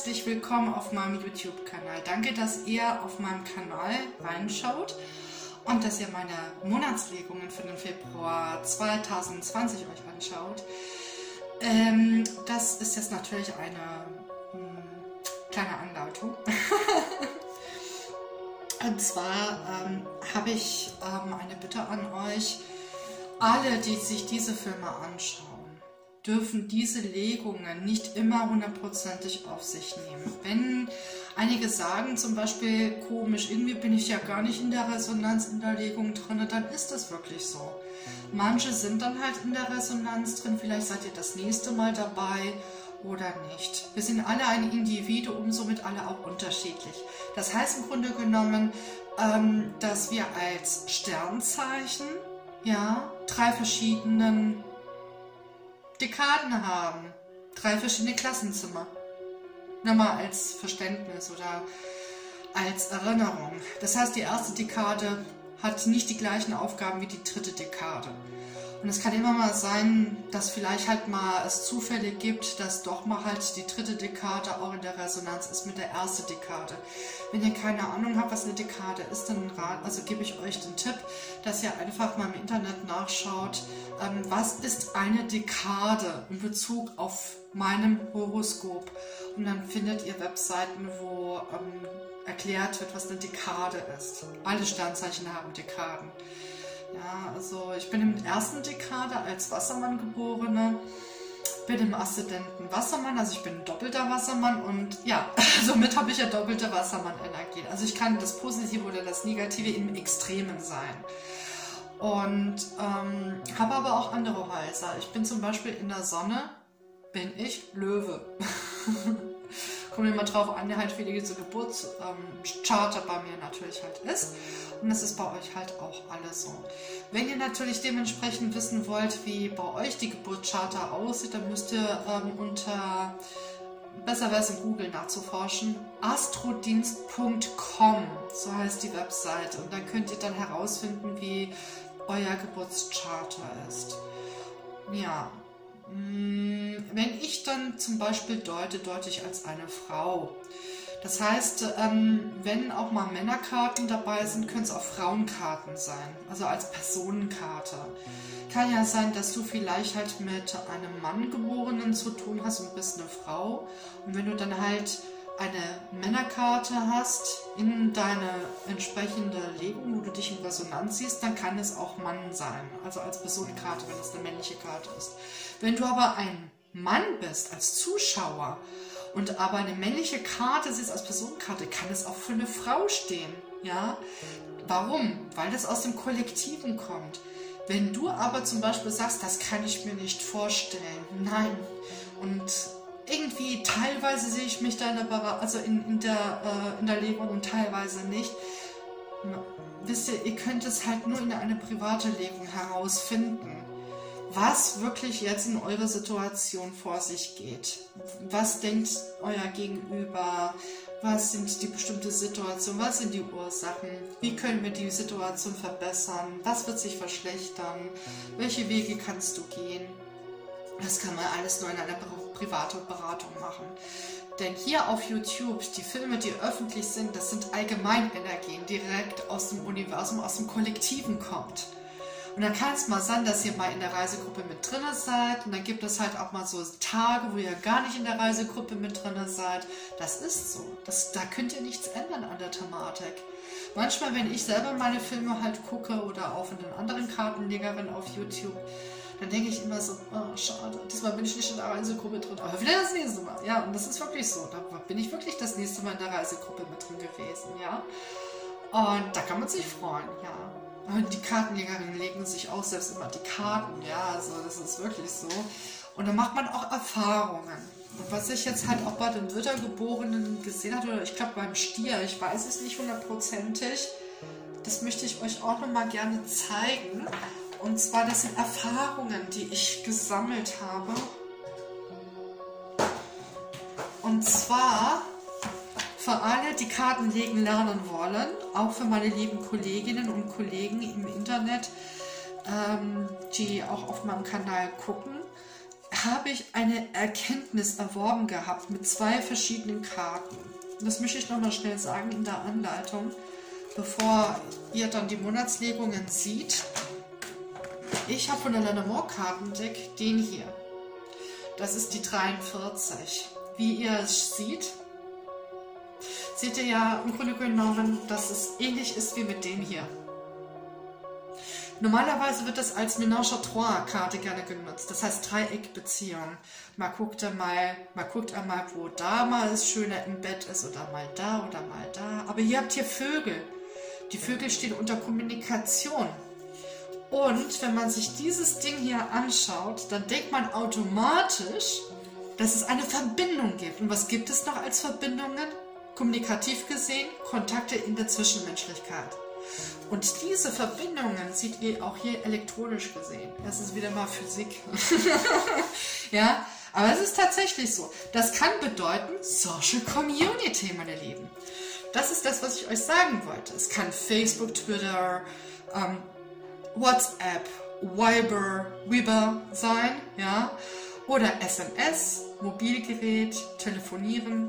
herzlich willkommen auf meinem YouTube-Kanal. Danke, dass ihr auf meinem Kanal reinschaut und dass ihr meine Monatslegungen für den Februar 2020 euch anschaut. Das ist jetzt natürlich eine kleine Anleitung. Und zwar habe ich eine Bitte an euch. Alle, die sich diese Filme anschauen, dürfen diese Legungen nicht immer hundertprozentig auf sich nehmen. Wenn einige sagen zum Beispiel, komisch, irgendwie bin ich ja gar nicht in der Resonanz in der Legung drin, dann ist das wirklich so. Manche sind dann halt in der Resonanz drin, vielleicht seid ihr das nächste Mal dabei oder nicht. Wir sind alle ein Individuum, somit alle auch unterschiedlich. Das heißt im Grunde genommen, dass wir als Sternzeichen ja 3 verschiedenen Dekaden haben, 3 verschiedene Klassenzimmer. Nur mal als Verständnis oder als Erinnerung. Das heißt, die erste Dekade hat nicht die gleichen Aufgaben wie die dritte Dekade. Und es kann immer mal sein, dass vielleicht halt mal es Zufälle gibt, dass doch mal halt die dritte Dekade auch in der Resonanz ist mit der ersten Dekade. Wenn ihr keine Ahnung habt, was eine Dekade ist, dann gebe ich euch den Tipp, dass ihr einfach mal im Internet nachschaut, was ist eine Dekade in Bezug auf meinem Horoskop. Und dann findet ihr Webseiten, wo erklärt wird, was eine Dekade ist. Alle Sternzeichen haben Dekaden. Ja, also ich bin in der ersten Dekade als Wassermann geborene, bin im Aszendenten Wassermann, also ich bin ein doppelter Wassermann und ja, somit habe ich ja doppelte Wassermann-Energien. Also ich kann das Positive oder das Negative im Extremen sein. Und habe aber auch andere Häuser. Ich bin zum Beispiel in der Sonne, bin ich Löwe. Kommt immer drauf an, halt wie diese Geburtscharter bei mir natürlich halt ist. Und das ist bei euch halt auch alles so. Wenn ihr natürlich dementsprechend wissen wollt, wie bei euch die Geburtscharta aussieht, dann müsst ihr unter, besser wäre es in Google nachzuforschen, astrodienst.com, so heißt die Webseite. Und dann könnt ihr dann herausfinden, wie euer Geburtscharta ist. Ja. Wenn ich dann zum Beispiel deute ich als eine Frau. Das heißt, wenn auch mal Männerkarten dabei sind, können es auch Frauenkarten sein, also als Personenkarte. Kann ja sein, dass du vielleicht halt mit einem Mann Geborenen zu tun hast und bist eine Frau. Und wenn du dann halt eine Männerkarte hast in deine entsprechende Legung, wo du dich in Resonanz siehst, dann kann es auch Mann sein, also als Personenkarte, wenn es eine männliche Karte ist. Wenn du aber ein Mann bist, als Zuschauer, und aber eine männliche Karte siehst als Personenkarte, kann es auch für eine Frau stehen. Ja? Warum? Weil das aus dem Kollektiven kommt. Wenn du aber zum Beispiel sagst, das kann ich mir nicht vorstellen, nein, und irgendwie teilweise sehe ich mich da in der Legung und teilweise nicht. Wisst ihr, ihr könnt es halt nur in eine private Legung herausfinden, was wirklich jetzt in eurer Situation vor sich geht. Was denkt euer Gegenüber? Was sind die bestimmte Situation? Was sind die Ursachen? Wie können wir die Situation verbessern? Was wird sich verschlechtern? Welche Wege kannst du gehen? Das kann man alles nur in einer privaten Beratung machen. Denn hier auf YouTube, die Filme, die öffentlich sind, das sind Allgemeinenergien, direkt aus dem Universum, aus dem Kollektiven kommt. Und dann kann es mal sein, dass ihr mal in der Reisegruppe mit drin seid. Und dann gibt es halt auch mal so Tage, wo ihr gar nicht in der Reisegruppe mit drin seid. Das ist so. Da könnt ihr nichts ändern an der Thematik. Manchmal, wenn ich selber meine Filme halt gucke oder auch von den anderen Kartenlegerinnen auf YouTube, dann denke ich immer so, oh, schade, diesmal bin ich nicht in der Reisegruppe drin. Aber wieder das nächste Mal. Ja, und das ist wirklich so. Da bin ich wirklich das nächste Mal in der Reisegruppe mit drin gewesen. Ja. Und da kann man sich freuen, ja. Die Kartenlegerinnen legen sich auch selbst immer die Karten, ja, also das ist wirklich so. Und dann macht man auch Erfahrungen. Und was ich jetzt halt auch bei den Widdergeborenen gesehen habe, oder ich glaube beim Stier, ich weiß es nicht hundertprozentig, das möchte ich euch auch nochmal gerne zeigen. Und zwar, das sind Erfahrungen, die ich gesammelt habe. Und zwar für alle, die Karten legen lernen wollen, auch für meine lieben Kolleginnen und Kollegen im Internet, die auch auf meinem Kanal gucken, habe ich eine Erkenntnis erworben gehabt mit 2 verschiedenen Karten. Das möchte ich nochmal schnell sagen in der Anleitung, bevor ihr dann die Monatslegungen seht. Ich habe von der Lenormand-Kartendeck den hier. Das ist die 43. Wie ihr es seht ihr ja im Grunde genommen, dass es ähnlich ist wie mit dem hier. Normalerweise wird das als Ménage à Trois-Karte gerne genutzt, das heißt Dreieckbeziehung. Man guckt einmal, wo da mal das Schöne im Bett ist oder mal da oder mal da. Aber ihr habt hier Vögel. Die Vögel stehen unter Kommunikation. Und wenn man sich dieses Ding hier anschaut, dann denkt man automatisch, dass es eine Verbindung gibt. Und was gibt es noch als Verbindungen? Kommunikativ gesehen, Kontakte in der Zwischenmenschlichkeit. Und diese Verbindungen seht ihr auch hier elektronisch gesehen. Das ist wieder mal Physik. Ja, aber es ist tatsächlich so. Das kann bedeuten Social Community, meine Lieben. Das ist das, was ich euch sagen wollte. Es kann Facebook, Twitter, WhatsApp, Viber sein, ja, oder SMS, Mobilgerät, Telefonieren.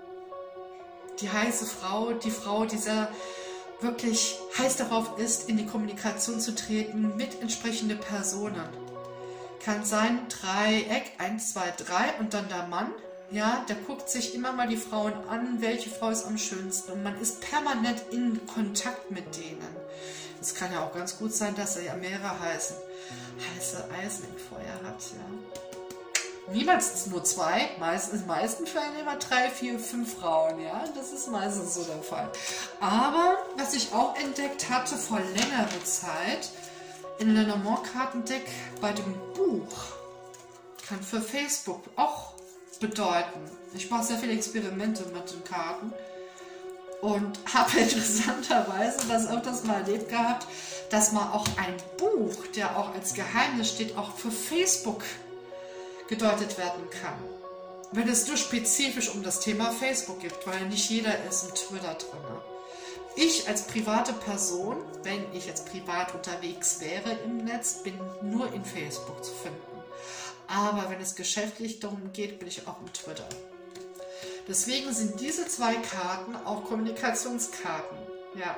Die heiße Frau, die Frau, die sehr wirklich heiß darauf ist, in die Kommunikation zu treten mit entsprechenden Personen. Kann sein Dreieck, 1, 2, 3 und dann der Mann, ja, der guckt sich immer mal die Frauen an, welche Frau ist am schönsten und man ist permanent in Kontakt mit denen. Es kann ja auch ganz gut sein, dass er ja mehrere heiße Eisen im Feuer hat, ja. Niemals nur 2, in den meisten Fällen immer 3, 4, 5 Frauen, ja, das ist meistens so der Fall. Aber, was ich auch entdeckt hatte vor längerer Zeit, in Lenormand-Kartendeck bei dem Buch, kann für Facebook auch bedeuten. Ich mache sehr viele Experimente mit den Karten und habe interessanterweise das öfters mal erlebt gehabt, dass man auch ein Buch, der auch als Geheimnis steht, auch für Facebook gedeutet werden kann. Wenn es nur spezifisch um das Thema Facebook geht, weil nicht jeder ist im Twitter drin. Ich als private Person, wenn ich jetzt privat unterwegs wäre im Netz, bin nur in Facebook zu finden. Aber wenn es geschäftlich darum geht, bin ich auch im Twitter. Deswegen sind diese 2 Karten auch Kommunikationskarten. Ja.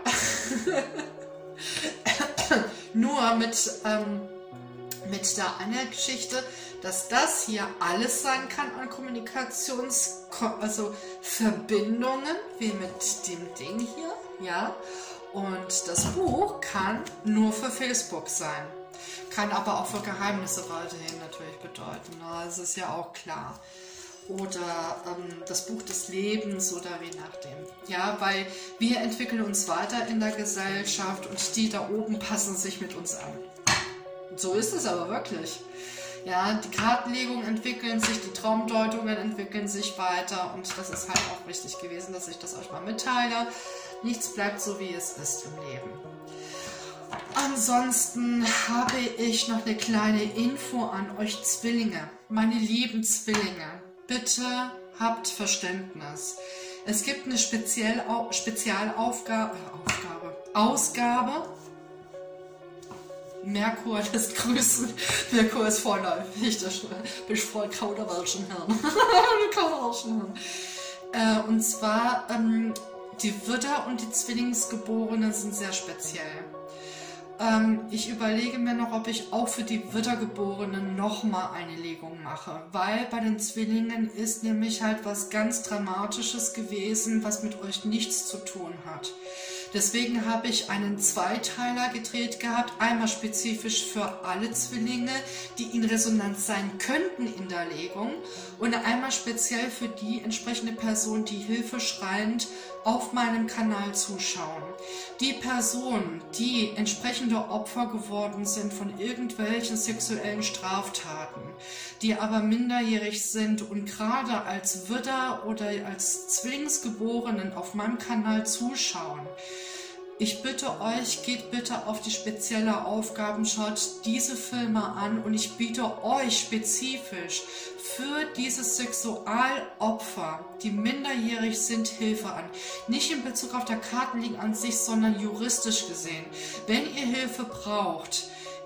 Nur mit der anderen Geschichte, dass das hier alles sein kann an Verbindungen, wie mit dem Ding hier, ja. Und das Buch kann nur für Facebook sein. Kann aber auch für Geheimnisse weiterhin natürlich bedeuten. Das ist ja auch klar. Oder das Buch des Lebens oder wie nachdem. Ja, weil wir entwickeln uns weiter in der Gesellschaft und die da oben passen sich mit uns an. So ist es aber wirklich. Ja, die Kartenlegungen entwickeln sich, die Traumdeutungen entwickeln sich weiter und das ist halt auch wichtig gewesen, dass ich das euch mal mitteile. Nichts bleibt so, wie es ist im Leben. Ansonsten habe ich noch eine kleine Info an euch Zwillinge. Meine lieben Zwillinge, bitte habt Verständnis. Es gibt eine Ausgabe. Merkur lässt grüßen. Merkur ist vorläufig. Das bin ich voll Kauderwelschen Hirn. Und zwar, die Widder und die Zwillingsgeborenen sind sehr speziell. Ich überlege mir noch, ob ich auch für die Widdergeborenen nochmal eine Legung mache, weil bei den Zwillingen ist nämlich halt was ganz Dramatisches gewesen, was mit euch nichts zu tun hat. Deswegen habe ich einen Zweiteiler gedreht gehabt, einmal spezifisch für alle Zwillinge, die in Resonanz sein könnten in der Legung und einmal speziell für die entsprechende Person, die hilfeschreiend auf meinem Kanal zuschauen. Die Personen, die entsprechende Opfer geworden sind von irgendwelchen sexuellen Straftaten, die aber minderjährig sind und gerade als Widder oder als Zwillingsgeborenen auf meinem Kanal zuschauen. Ich bitte euch, geht bitte auf die spezielle Aufgaben, schaut diese Filme an und ich biete euch spezifisch für diese Sexualopfer, die minderjährig sind, Hilfe an. Nicht in Bezug auf der Kartenlegung an sich, sondern juristisch gesehen. Wenn ihr Hilfe braucht,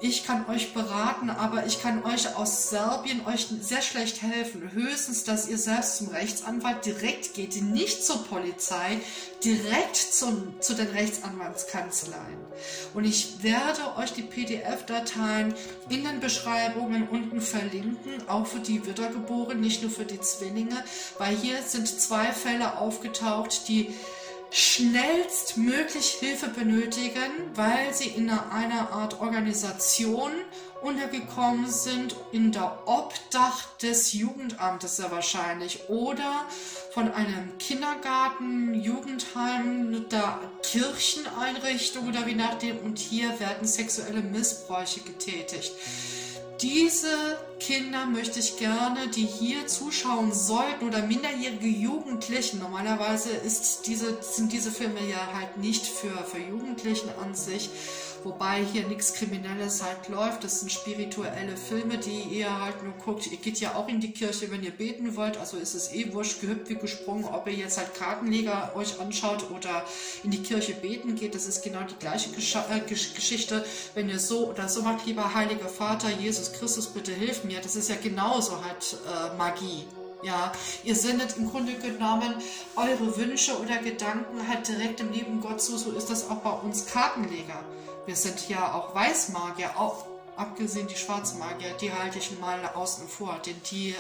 ich kann euch beraten, aber ich kann euch aus Serbien euch sehr schlecht helfen. Höchstens, dass ihr selbst zum Rechtsanwalt direkt geht, nicht zur Polizei, direkt zu den Rechtsanwaltskanzleien. Und ich werde euch die PDF-Dateien in den Beschreibungen unten verlinken, auch für die Wiedergeborenen, nicht nur für die Zwillinge, weil hier sind 2 Fälle aufgetaucht, die schnellstmöglich Hilfe benötigen, weil sie in einer Art Organisation untergekommen sind, in der Obdach des Jugendamtes sehr wahrscheinlich oder von einem Kindergarten, Jugendheim, der Kircheneinrichtung oder wie nachdem, und hier werden sexuelle Missbräuche getätigt. Diese Kinder möchte ich gerne, die hier zuschauen sollten, oder minderjährige Jugendlichen. Normalerweise sind diese Filme ja halt nicht für Jugendlichen an sich, wobei hier nichts Kriminelles halt läuft. Das sind spirituelle Filme, die ihr halt nur guckt. Ihr geht ja auch in die Kirche, wenn ihr beten wollt, also ist es eh wurscht, gehüpft wie gesprungen, ob ihr jetzt halt Kartenleger euch anschaut oder in die Kirche beten geht. Das ist genau die gleiche Geschichte. Wenn ihr so oder so macht, lieber Heiliger Vater, Jesus Christus, bitte hilf mir. Das ist ja genauso halt Magie. Ja, ihr sendet im Grunde genommen eure Wünsche oder Gedanken halt direkt im Leben Gott zu. So ist das auch bei uns Kartenleger. Wir sind ja auch Weißmagier, auch abgesehen die Schwarzmagier, die halte ich mal außen vor, denn die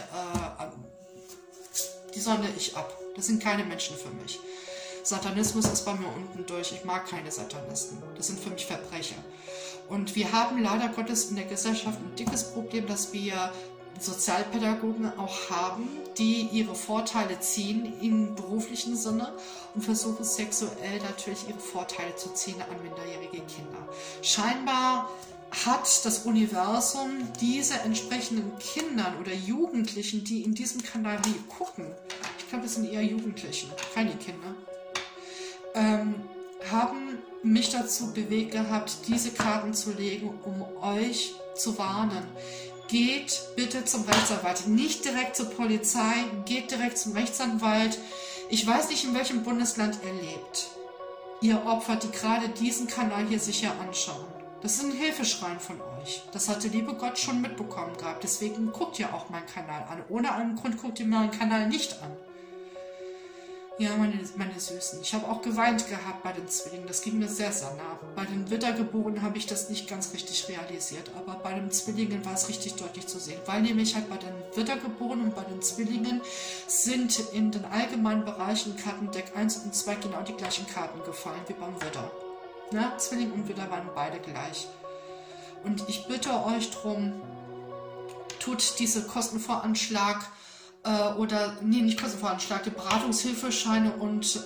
sonde ich ab. Das sind keine Menschen für mich. Satanismus ist bei mir unten durch. Ich mag keine Satanisten. Das sind für mich Verbrecher. Und wir haben leider Gottes in der Gesellschaft ein dickes Problem, dass wir Sozialpädagogen auch haben, die ihre Vorteile ziehen im beruflichen Sinne und versuchen sexuell natürlich ihre Vorteile zu ziehen an minderjährige Kinder. Scheinbar hat das Universum diese entsprechenden Kindern oder Jugendlichen, die in diesem Kanal hier gucken, ich glaube, das sind eher Jugendlichen, keine Kinder, haben mich dazu bewegt gehabt, diese Karten zu legen, um euch zu warnen. Geht bitte zum Rechtsanwalt, nicht direkt zur Polizei, geht direkt zum Rechtsanwalt. Ich weiß nicht, in welchem Bundesland ihr lebt. Ihr Opfer, die gerade diesen Kanal hier sicher anschauen. Das ist ein Hilfeschreien von euch. Das hat der liebe Gott schon mitbekommen gehabt. Deswegen guckt ihr auch meinen Kanal an. Ohne einen Grund guckt ihr meinen Kanal nicht an. Ja, meine Süßen. Ich habe auch geweint gehabt bei den Zwillingen. Das ging mir sehr, sehr nah. Bei den Wiedergeborenen habe ich das nicht ganz richtig realisiert. Aber bei den Zwillingen war es richtig deutlich zu sehen. Weil nämlich halt bei den Wiedergeborenen und bei den Zwillingen sind in den allgemeinen Bereichen Kartendeck 1 und 2 genau die gleichen Karten gefallen wie beim Widder. Na, Zwilling und Widder waren beide gleich. Und ich bitte euch drum, tut diese Kostenvoranschlag nicht Kostenvoranschlag, die Beratungshilfescheine und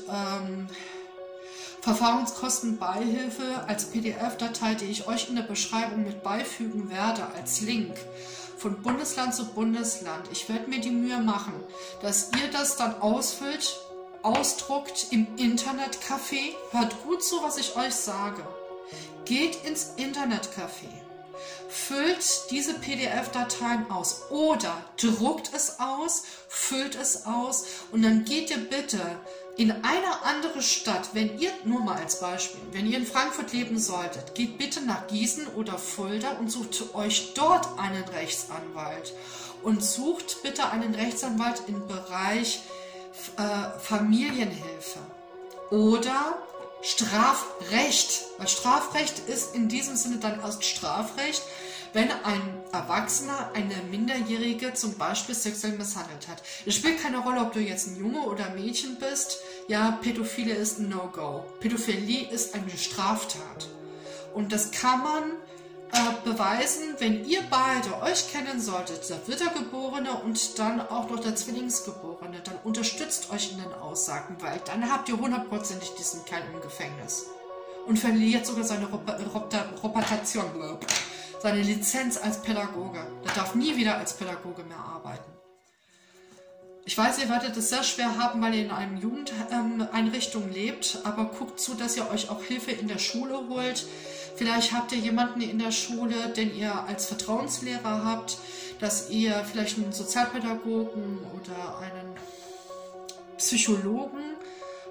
Verfahren-Kostenbeihilfe als PDF-Datei, die ich euch in der Beschreibung mit beifügen werde, als Link von Bundesland zu Bundesland. Ich werde mir die Mühe machen, dass ihr das dann ausfüllt, ausdruckt im Internetcafé. Hört gut zu, was ich euch sage. Geht ins Internetcafé. Füllt diese PDF-Dateien aus oder druckt es aus, füllt es aus und dann geht ihr bitte in eine andere Stadt, wenn ihr, nur mal als Beispiel, wenn ihr in Frankfurt leben solltet, geht bitte nach Gießen oder Fulda und sucht euch dort einen Rechtsanwalt und sucht bitte einen Rechtsanwalt im Bereich Familienhilfe oder Strafrecht, weil Strafrecht ist in diesem Sinne dann erst Strafrecht, wenn ein Erwachsener eine Minderjährige zum Beispiel sexuell misshandelt hat. Es spielt keine Rolle, ob du jetzt ein Junge oder ein Mädchen bist. Ja, Pädophile ist ein No-Go. Pädophilie ist eine Straftat. Und das kann man beweisen, wenn ihr beide euch kennen solltet, der Wiedergeborene und dann auch noch der Zwillingsgeborene, dann unterstützt euch in den Aussagen, weil dann habt ihr hundertprozentig diesen Kerl im Gefängnis und verliert sogar seine Reputation, seine Lizenz als Pädagoge. Der darf nie wieder als Pädagoge mehr arbeiten. Ich weiß, ihr werdet es sehr schwer haben, weil ihr in einer Jugendeinrichtung lebt, aber guckt zu, dass ihr euch auch Hilfe in der Schule holt. Vielleicht habt ihr jemanden in der Schule, den ihr als Vertrauenslehrer habt, dass ihr vielleicht einen Sozialpädagogen oder einen Psychologen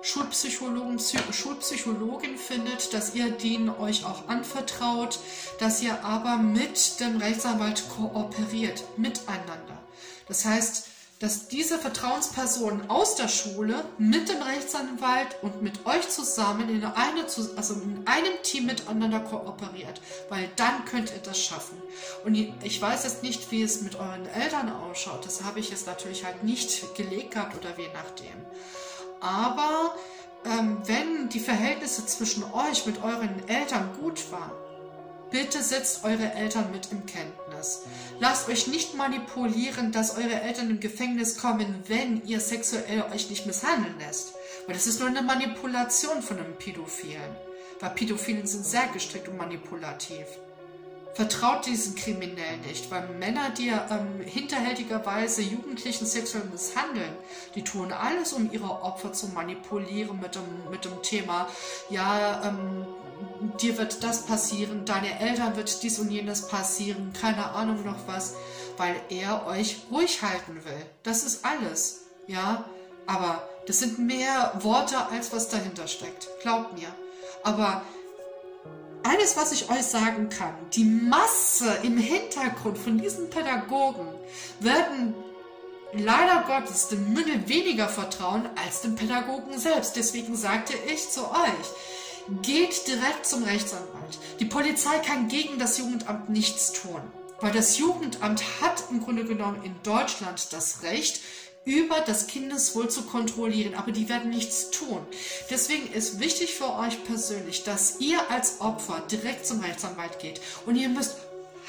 Schulpsychologin findet, dass ihr denen euch auch anvertraut, dass ihr aber mit dem Rechtsanwalt kooperiert, miteinander. Das heißt, dass diese Vertrauensperson aus der Schule mit dem Rechtsanwalt und mit euch zusammen in einem Team miteinander kooperiert, weil dann könnt ihr das schaffen. Und ich weiß jetzt nicht, wie es mit euren Eltern ausschaut, das habe ich jetzt natürlich halt nicht gelegt gehabt oder je nachdem. Aber wenn die Verhältnisse zwischen euch mit euren Eltern gut waren, bitte setzt eure Eltern mit in Kenntnis. Lasst euch nicht manipulieren, dass eure Eltern im Gefängnis kommen, wenn ihr sexuell euch nicht misshandeln lässt. Weil das ist nur eine Manipulation von einem Pädophilen. Weil Pädophilen sind sehr gestrickt und manipulativ. Vertraut diesen Kriminellen nicht, weil Männer, die hinterhältigerweise Jugendlichen sexuell misshandeln, die tun alles, um ihre Opfer zu manipulieren mit dem Thema, ja, dir wird das passieren, deine Eltern wird dies und jenes passieren, keine Ahnung noch was, weil er euch ruhig halten will. Das ist alles, ja, aber das sind mehr Worte, als was dahinter steckt, glaubt mir. Aber eines, was ich euch sagen kann, die Masse im Hintergrund von diesen Pädagogen werden leider Gottes dem Mündel weniger vertrauen als dem Pädagogen selbst. Deswegen sagte ich zu euch, geht direkt zum Rechtsanwalt. Die Polizei kann gegen das Jugendamt nichts tun, weil das Jugendamt hat im Grunde genommen in Deutschland das Recht, über das Kindeswohl zu kontrollieren, aber die werden nichts tun. Deswegen ist wichtig für euch persönlich, dass ihr als Opfer direkt zum Rechtsanwalt geht und ihr müsst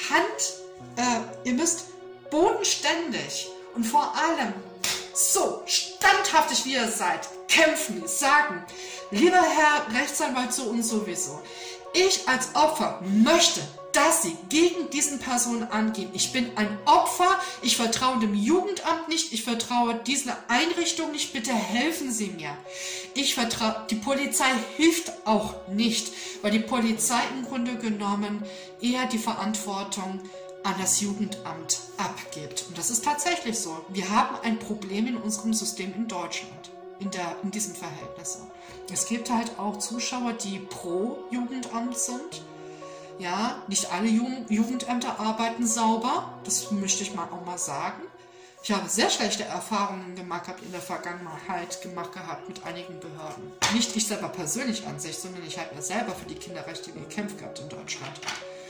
bodenständig und vor allem so standhaftig wie ihr seid, kämpfen, sagen, lieber Herr Rechtsanwalt so und sowieso, ich als Opfer möchte, dass Sie gegen diesen Personen angehen. Ich bin ein Opfer, ich vertraue dem Jugendamt nicht, ich vertraue diesen Einrichtungen nicht, bitte helfen Sie mir. Die Polizei hilft auch nicht, weil die Polizei im Grunde genommen eher die Verantwortung an das Jugendamt abgibt. Und das ist tatsächlich so. Wir haben ein Problem in unserem System in Deutschland, in diesen Verhältnissen. Es gibt halt auch Zuschauer, die pro Jugendamt sind. Ja, nicht alle Jugendämter arbeiten sauber, das möchte ich auch mal sagen. Ich habe sehr schlechte Erfahrungen in der Vergangenheit gemacht gehabt mit einigen Behörden. Nicht ich selber persönlich an sich, sondern ich habe ja selber für die Kinderrechte gekämpft gehabt in Deutschland.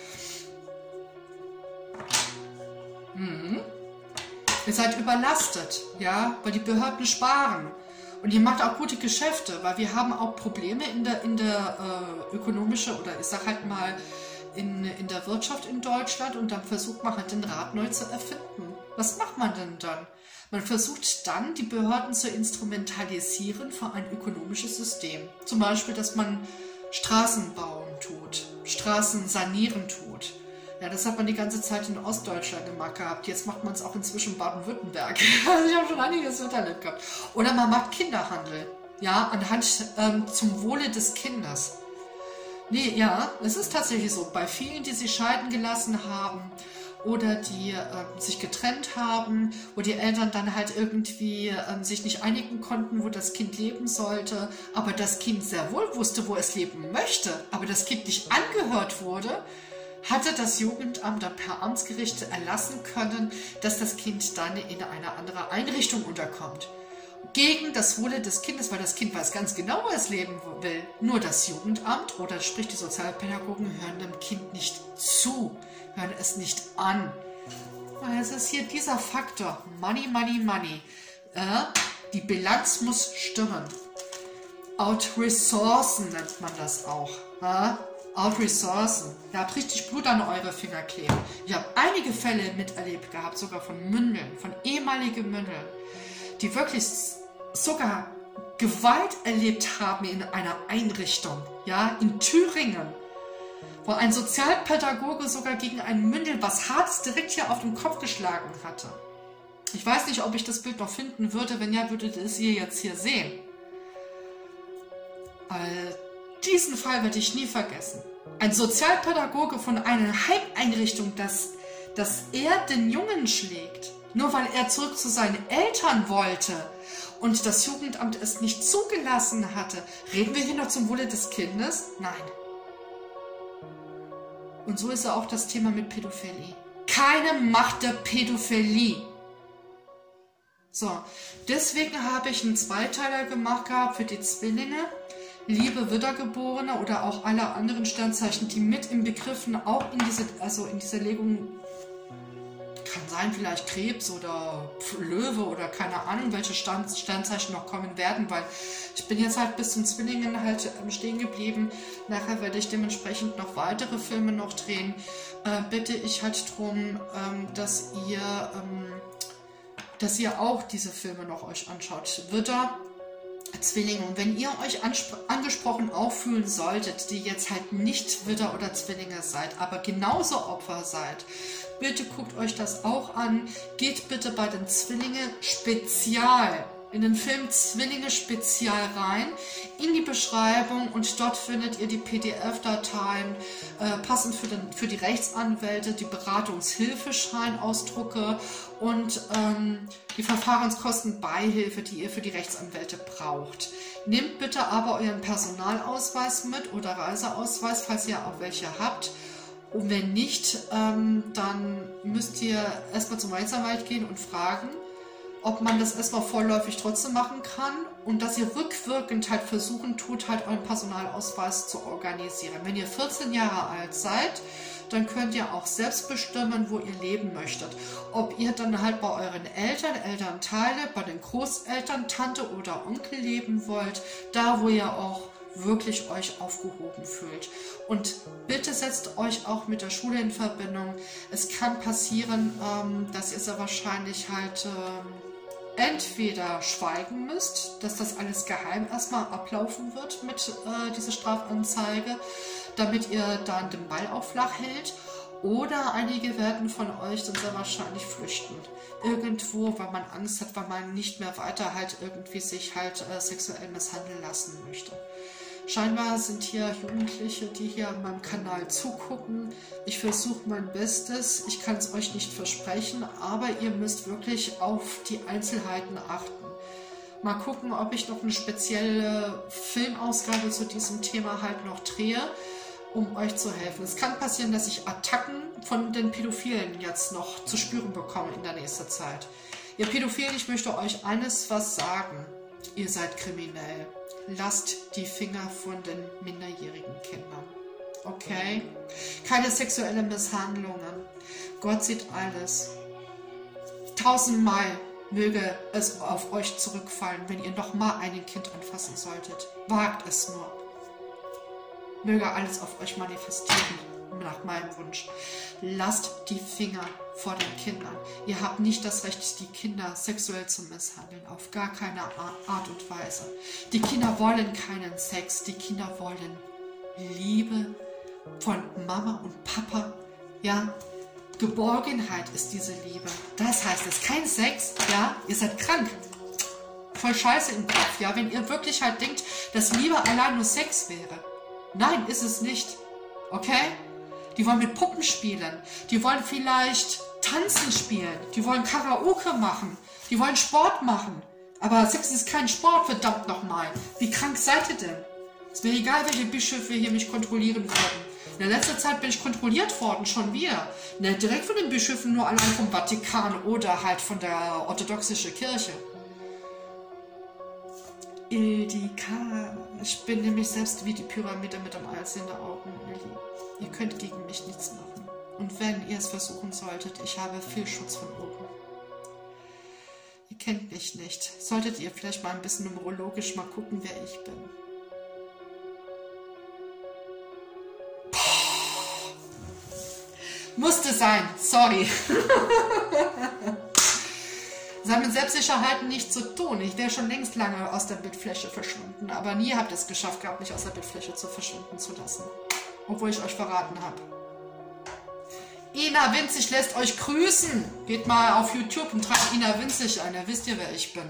Ihr seid überlastet, ja, weil die Behörden sparen. Und ihr macht auch gute Geschäfte, weil wir haben auch Probleme in der ökonomischen oder ich sag halt mal in der Wirtschaft in Deutschland und dann versucht man halt den Rad neu zu erfinden. Was macht man denn dann? Man versucht dann, die Behörden zu instrumentalisieren für ein ökonomisches System. Zum Beispiel, dass man Straßen bauen tut, Straßen sanieren tut. Ja, das hat man die ganze Zeit in Ostdeutschland gemacht gehabt. Jetzt macht man es auch inzwischen in Baden-Württemberg. Also ich habe schon einiges miterlebt gehabt. Oder man macht Kinderhandel. Ja, zum Wohle des Kindes. Nee, ja, es ist tatsächlich so. Bei vielen, die sich scheiden gelassen haben oder die sich getrennt haben, wo die Eltern dann halt irgendwie sich nicht einigen konnten, wo das Kind leben sollte, aber das Kind sehr wohl wusste, wo es leben möchte, aber das Kind nicht angehört wurde, hatte das Jugendamt dann per Amtsgericht erlassen können, dass das Kind dann in eine andere Einrichtung unterkommt. Gegen das Wohle des Kindes, weil das Kind weiß ganz genau, wo es leben will. Nur das Jugendamt oder sprich die Sozialpädagogen hören dem Kind nicht zu, hören es nicht an. Weil es ist hier dieser Faktor, Money, Money, Money. Die Bilanz muss stimmen. Outresourcen nennt man das auch. Outresourcen. Ihr habt richtig Blut an eure Finger kleben. Ich habe einige Fälle miterlebt gehabt, sogar von Mündeln, von ehemaligen Mündeln, die wirklich sogar Gewalt erlebt haben in einer Einrichtung, ja, in Thüringen, wo ein Sozialpädagoge sogar gegen ein Mündel was Hartes direkt hier auf den Kopf geschlagen hatte. Ich weiß nicht, ob ich das Bild noch finden würde, wenn ja, würdet ihr es jetzt hier sehen. Diesen Fall werde ich nie vergessen. Ein Sozialpädagoge von einer Heimeinrichtung, dass er den Jungen schlägt, Nur weil er zurück zu seinen Eltern wollte und das Jugendamt es nicht zugelassen hatte. Reden wir hier noch zum Wohle des Kindes? Nein. Und so ist ja auch das Thema mit Pädophilie. Keine Macht der Pädophilie. So, deswegen habe ich einen Zweiteiler gemacht gehabt für die Zwillinge. Liebe Widdergeborene oder auch alle anderen Sternzeichen, die mit im Begriffen auch in diese Legung, kann sein vielleicht Krebs oder Löwe oder keine Ahnung, welche Sternzeichen noch kommen werden, weil ich bin jetzt halt bis zum Zwillingen halt stehen geblieben. Nachher werde ich dementsprechend noch weitere Filme noch drehen. Bitte ich halt darum, dass ihr auch diese Filme noch euch anschaut. Widder, Zwillinge. Und wenn ihr euch angesprochen auch fühlen solltet, die jetzt halt nicht Widder oder Zwillinge seid, aber genauso Opfer seid, bitte guckt euch das auch an. Geht bitte bei den Zwillinge Spezial, in den Film Zwillinge Spezial rein, in die Beschreibung und dort findet ihr die PDF-Dateien, passend für die Rechtsanwälte, die Beratungshilfescheinausdrucke und die Verfahrenskostenbeihilfe, die ihr für die Rechtsanwälte braucht. Nehmt bitte aber euren Personalausweis mit oder Reiseausweis, falls ihr auch welche habt. Und wenn nicht, dann müsst ihr erstmal zum Rechtsanwalt gehen und fragen, ob man das erstmal vorläufig trotzdem machen kann und dass ihr rückwirkend halt versuchen tut, halt euren Personalausweis zu organisieren. Wenn ihr 14 Jahre alt seid, dann könnt ihr auch selbst bestimmen, wo ihr leben möchtet. Ob ihr dann halt bei euren Eltern, Elternteile, bei den Großeltern, Tante oder Onkel leben wollt, da wo ihr auch wirklich euch aufgehoben fühlt. Und bitte setzt euch auch mit der Schule in Verbindung. Es kann passieren, dass ihr sehr wahrscheinlich halt entweder schweigen müsst, dass das alles geheim erstmal ablaufen wird mit dieser Strafanzeige, damit ihr dann den Ball auch flach hält. Oder einige werden von euch dann sehr wahrscheinlich flüchten. Irgendwo, weil man Angst hat, weil man nicht mehr weiter halt irgendwie sich halt sexuell misshandeln lassen möchte. Scheinbar sind hier Jugendliche, die hier an meinem Kanal zugucken. Ich versuche mein Bestes. Ich kann es euch nicht versprechen, aber ihr müsst wirklich auf die Einzelheiten achten. Mal gucken, ob ich noch eine spezielle Filmausgabe zu diesem Thema halt noch drehe, um euch zu helfen. Es kann passieren, dass ich Attacken von den Pädophilen jetzt noch zu spüren bekomme in der nächsten Zeit. Ihr Pädophilen, ich möchte euch was sagen. Ihr seid kriminell. Lasst die Finger von den minderjährigen Kindern. Okay? Keine sexuellen Misshandlungen. Gott sieht alles. 1000-mal möge es auf euch zurückfallen, wenn ihr noch mal ein Kind anfassen solltet. Wagt es nur. Möge alles auf euch manifestieren, nach meinem Wunsch. Lasst die Finger vor den Kindern. Ihr habt nicht das Recht, die Kinder sexuell zu misshandeln. Auf gar keine Art und Weise. Die Kinder wollen keinen Sex. Die Kinder wollen Liebe von Mama und Papa. Ja, Geborgenheit ist diese Liebe. Das heißt es, kein Sex, ja, ihr seid krank. Voll Scheiße im Kopf, ja, wenn ihr wirklich halt denkt, dass Liebe allein nur Sex wäre. Nein, ist es nicht. Okay? Die wollen mit Puppen spielen. Die wollen vielleicht tanzen spielen. Die wollen Karaoke machen. Die wollen Sport machen. Aber Sex ist kein Sport, verdammt nochmal. Wie krank seid ihr denn? Es wäre egal, welche Bischöfe hier mich kontrollieren würden. In der letzten Zeit bin ich kontrolliert worden, schon wieder. Nicht direkt von den Bischöfen, nur allein vom Vatikan oder halt von der orthodoxischen Kirche. Ildika. Ich bin nämlich selbst wie die Pyramide mit dem Eis in den Augen, Lilly. Ihr könnt gegen mich nichts machen. Und wenn ihr es versuchen solltet, ich habe viel Schutz von oben. Ihr kennt mich nicht. Solltet ihr vielleicht mal ein bisschen numerologisch mal gucken, wer ich bin. Musste sein, sorry. Das hat mit Selbstsicherheit nichts zu tun. Ich wäre schon längst lange aus der Bildfläche verschwunden, aber nie habt ihr es geschafft gehabt, mich aus der Bildfläche zu verschwinden zu lassen. Obwohl ich euch verraten habe. Ina Winzig lässt euch grüßen. Geht mal auf YouTube und tragt Ina Winzig ein, da wisst ihr, wer ich bin.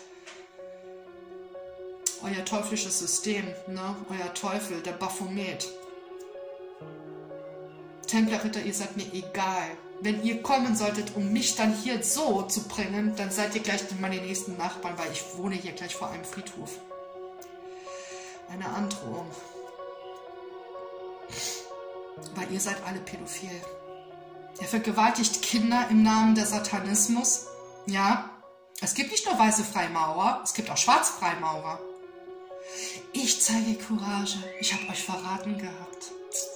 Euer teuflisches System, ne? Euer Teufel, der Baphomet. Templerritter, ihr seid mir egal. wenn ihr kommen solltet, um mich dann hier so zu bringen, dann seid ihr gleich meine nächsten Nachbarn, weil ich wohne hier gleich vor einem Friedhof. Eine Androhung. Weil ihr seid alle pädophil. Ihr vergewaltigt Kinder im Namen des Satanismus. Ja, es gibt nicht nur weiße Freimaurer, es gibt auch schwarze Freimaurer. Ich zeige Courage. Ich habe euch verraten gehabt.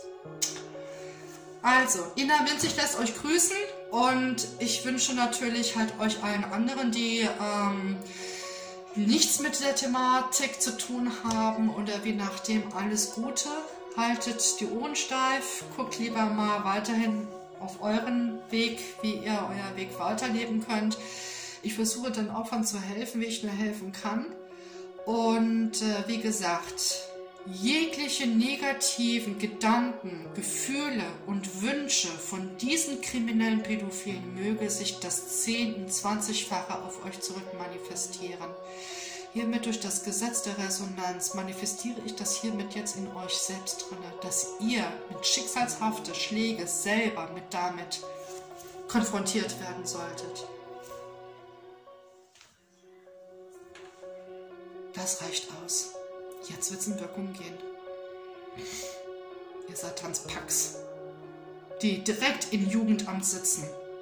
Also, Ina Winzig lässt euch grüßen und ich wünsche natürlich halt euch allen anderen, die nichts mit der Thematik zu tun haben oder wie nachdem, alles Gute. Haltet die Ohren steif, guckt lieber mal weiterhin auf euren Weg, wie ihr euer Weg weiterleben könnt. Ich versuche den Opfern zu helfen, wie ich nur helfen kann. Und wie gesagt, jegliche negativen Gedanken, Gefühle und Wünsche von diesen kriminellen Pädophilen möge sich das 10- und 20-fache auf euch zurück manifestieren. Hiermit durch das Gesetz der Resonanz manifestiere ich das hiermit jetzt in euch selbst drin, dass ihr mit schicksalshaften Schlägen selber damit konfrontiert werden solltet. Das reicht aus. Jetzt wird es in Wirkung gehen. Ihr Satanspacks, die direkt im Jugendamt sitzen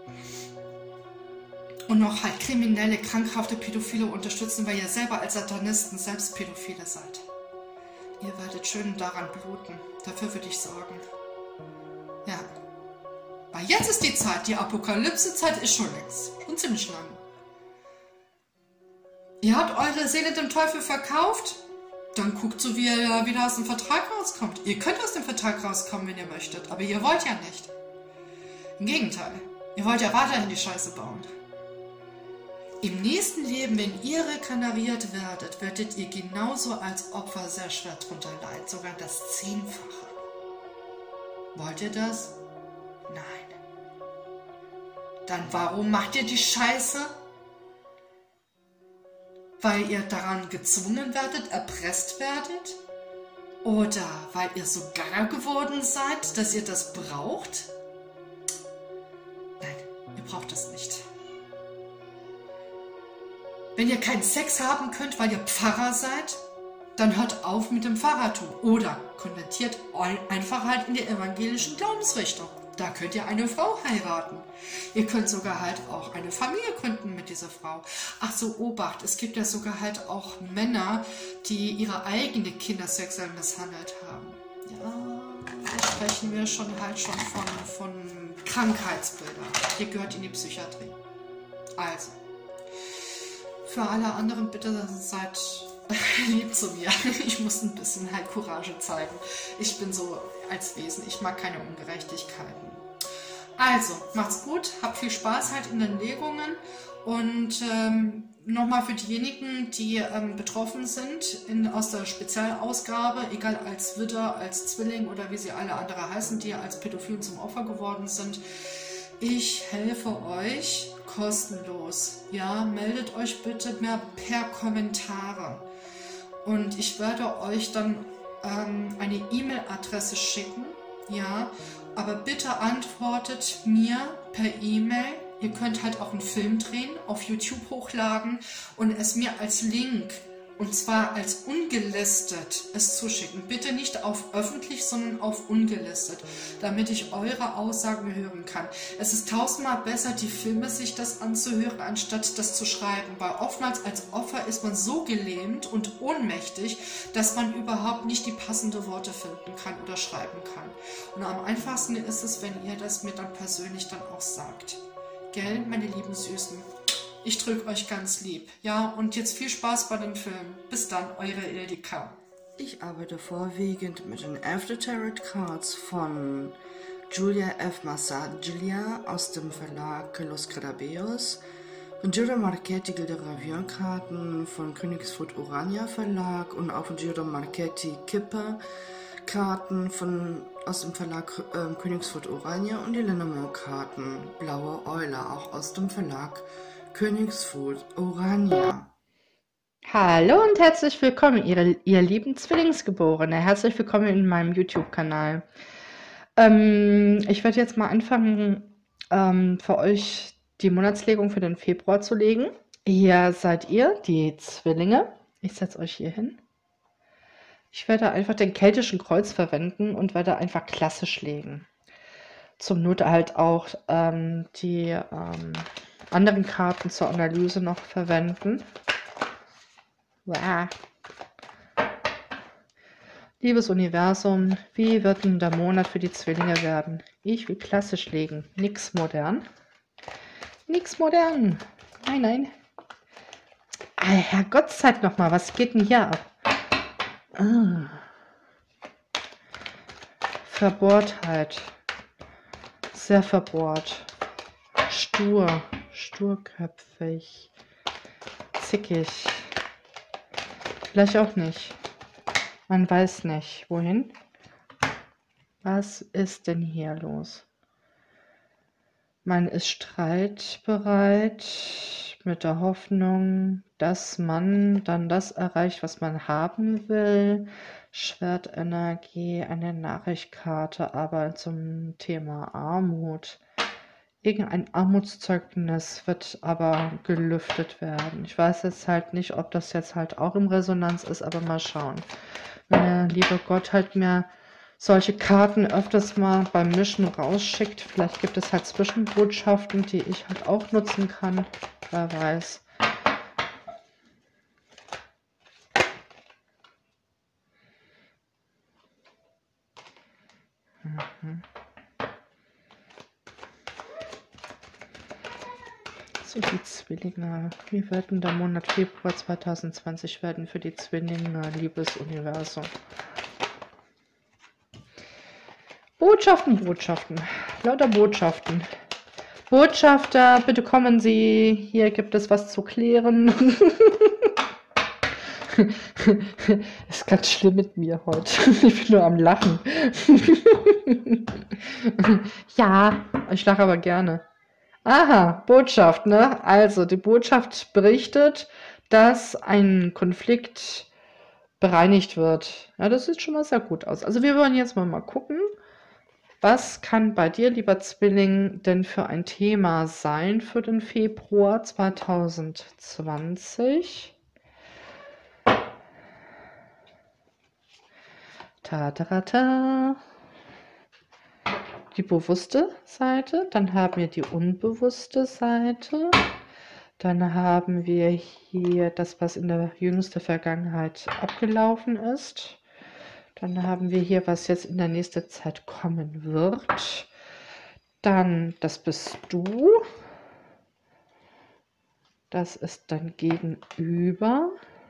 und noch halt kriminelle, krankhafte Pädophile unterstützen, weil ihr selber als Satanisten selbst Pädophile seid. Ihr werdet schön daran bluten. Dafür würde ich sorgen. Ja. Weil jetzt ist die Zeit. Die Apokalypse-Zeit ist schon längst. Schon ziemlich lang. Ihr habt eure Seele dem Teufel verkauft? Dann guckt so, wie ihr wieder aus dem Vertrag rauskommt. Ihr könnt aus dem Vertrag rauskommen, wenn ihr möchtet. Aber ihr wollt ja nicht. Im Gegenteil. Ihr wollt ja weiterhin die Scheiße bauen. Im nächsten Leben, wenn ihr regeneriert werdet, werdet ihr genauso als Opfer sehr schwer drunter leiden, sogar das 10-fache. Wollt ihr das? Nein. Dann warum macht ihr die Scheiße? Weil ihr daran gezwungen werdet, erpresst werdet? Oder weil ihr so gaga geworden seid, dass ihr das braucht? Nein, ihr braucht das nicht. Wenn ihr keinen Sex haben könnt, weil ihr Pfarrer seid, dann hört auf mit dem Pfarrertum. Oder konvertiert einfach halt in die evangelische Glaubensrichtung. Da könnt ihr eine Frau heiraten. Ihr könnt sogar halt auch eine Familie gründen mit dieser Frau. Ach so, Obacht, es gibt ja sogar halt auch Männer, die ihre eigenen Kinder sexuell misshandelt haben. Ja, da sprechen wir schon von Krankheitsbildern. Ihr gehört in die Psychiatrie. Also. Für alle anderen bitte seid lieb zu mir. Ich muss ein bisschen halt Courage zeigen. Ich bin so als Wesen, ich mag keine Ungerechtigkeiten. Also, macht's gut, habt viel Spaß halt in den Legungen und nochmal für diejenigen, die betroffen sind aus der Spezialausgabe, egal als Widder, als Zwilling oder wie sie alle andere heißen, die als Pädophilen zum Opfer geworden sind. Ich helfe euch kostenlos. Ja, meldet euch bitte mehr per Kommentare. Und ich werde euch dann eine E-Mail-Adresse schicken. Ja, aber bitte antwortet mir per E-Mail. Ihr könnt halt auch einen Film drehen, auf YouTube hochladen und es mir als Link, und zwar als ungelistet, es zuschicken. Bitte nicht auf öffentlich, sondern auf ungelistet, damit ich eure Aussagen hören kann. Es ist tausendmal besser, die Filme sich das anzuhören, anstatt das zu schreiben, weil oftmals als Opfer ist man so gelähmt und ohnmächtig, dass man überhaupt nicht die passenden Worte finden kann oder schreiben kann. Und am einfachsten ist es, wenn ihr das mir dann persönlich dann auch sagt. Gell, meine lieben Süßen? Ich drücke euch ganz lieb. Ja, und jetzt viel Spaß bei dem Film. Bis dann, eure Ildika. Ich arbeite vorwiegend mit den After Tarot Cards von Julia F. Massaglia aus dem Verlag Los Carabeos, von Giro Marchetti Gilde Gravierkarten von Königsfurt Urania Verlag und auch von Giro Marchetti Kipper Karten aus dem Verlag Königsfurt Urania und die Lenormand-Karten Blaue Eule auch aus dem Verlag Königsfurt Urania. Hallo und herzlich willkommen, ihr lieben Zwillingsgeborene. Herzlich willkommen in meinem YouTube-Kanal. Ich werde jetzt mal anfangen, für euch die Monatslegung für den Februar zu legen. Hier seid ihr, die Zwillinge. Ich setze euch hier hin. Ich werde einfach den keltischen Kreuz verwenden und werde einfach klassisch legen. Zum Not halt auch die anderen Karten zur Analyse noch verwenden. Wow. Liebes Universum, wie wird denn der Monat für die Zwillinge werden? Ich will klassisch legen, nix modern. Nix modern. Nein, nein. Herrgott, zeig noch mal, was geht denn hier ab? Ah. Verbohrtheit. Sehr verbohrt. Stur. Sturköpfig. Zickig. Vielleicht auch nicht. Man weiß nicht. Wohin? Was ist denn hier los? Man ist streitbereit mit der Hoffnung, dass man dann das erreicht, was man haben will. Schwertenergie, eine Nachrichtkarte, aber zum Thema Armut. Irgendein Armutszeugnis wird aber gelüftet werden. Ich weiß jetzt halt nicht, ob das jetzt halt auch im Resonanz ist, aber mal schauen. Wenn der liebe Gott halt mir solche Karten öfters mal beim Mischen rausschickt, vielleicht gibt es halt Zwischenbotschaften, die ich halt auch nutzen kann. Wer weiß. So, die Zwillinge. Wie wird denn der Monat Februar 2020 werden für die Zwillinge, liebes Universum? Botschaften, Botschaften. Lauter Botschaften. Botschafter, bitte kommen Sie. Hier gibt es was zu klären. Ist ganz schlimm mit mir heute. Ich bin nur am Lachen. Ja, ich lache aber gerne. Aha, Botschaft, ne? Also, die Botschaft berichtet, dass ein Konflikt bereinigt wird. Ja, das sieht schon mal sehr gut aus. Also, wir wollen jetzt mal gucken, was kann bei dir, lieber Zwilling, denn für ein Thema sein für den Februar 2020? Ta-ta-ta. Die bewusste Seite, dann haben wir die unbewusste Seite, dann haben wir hier das, was in der jüngsten Vergangenheit abgelaufen ist, dann haben wir hier, was jetzt in der nächsten Zeit kommen wird, dann das bist du, das ist dein Gegenüber,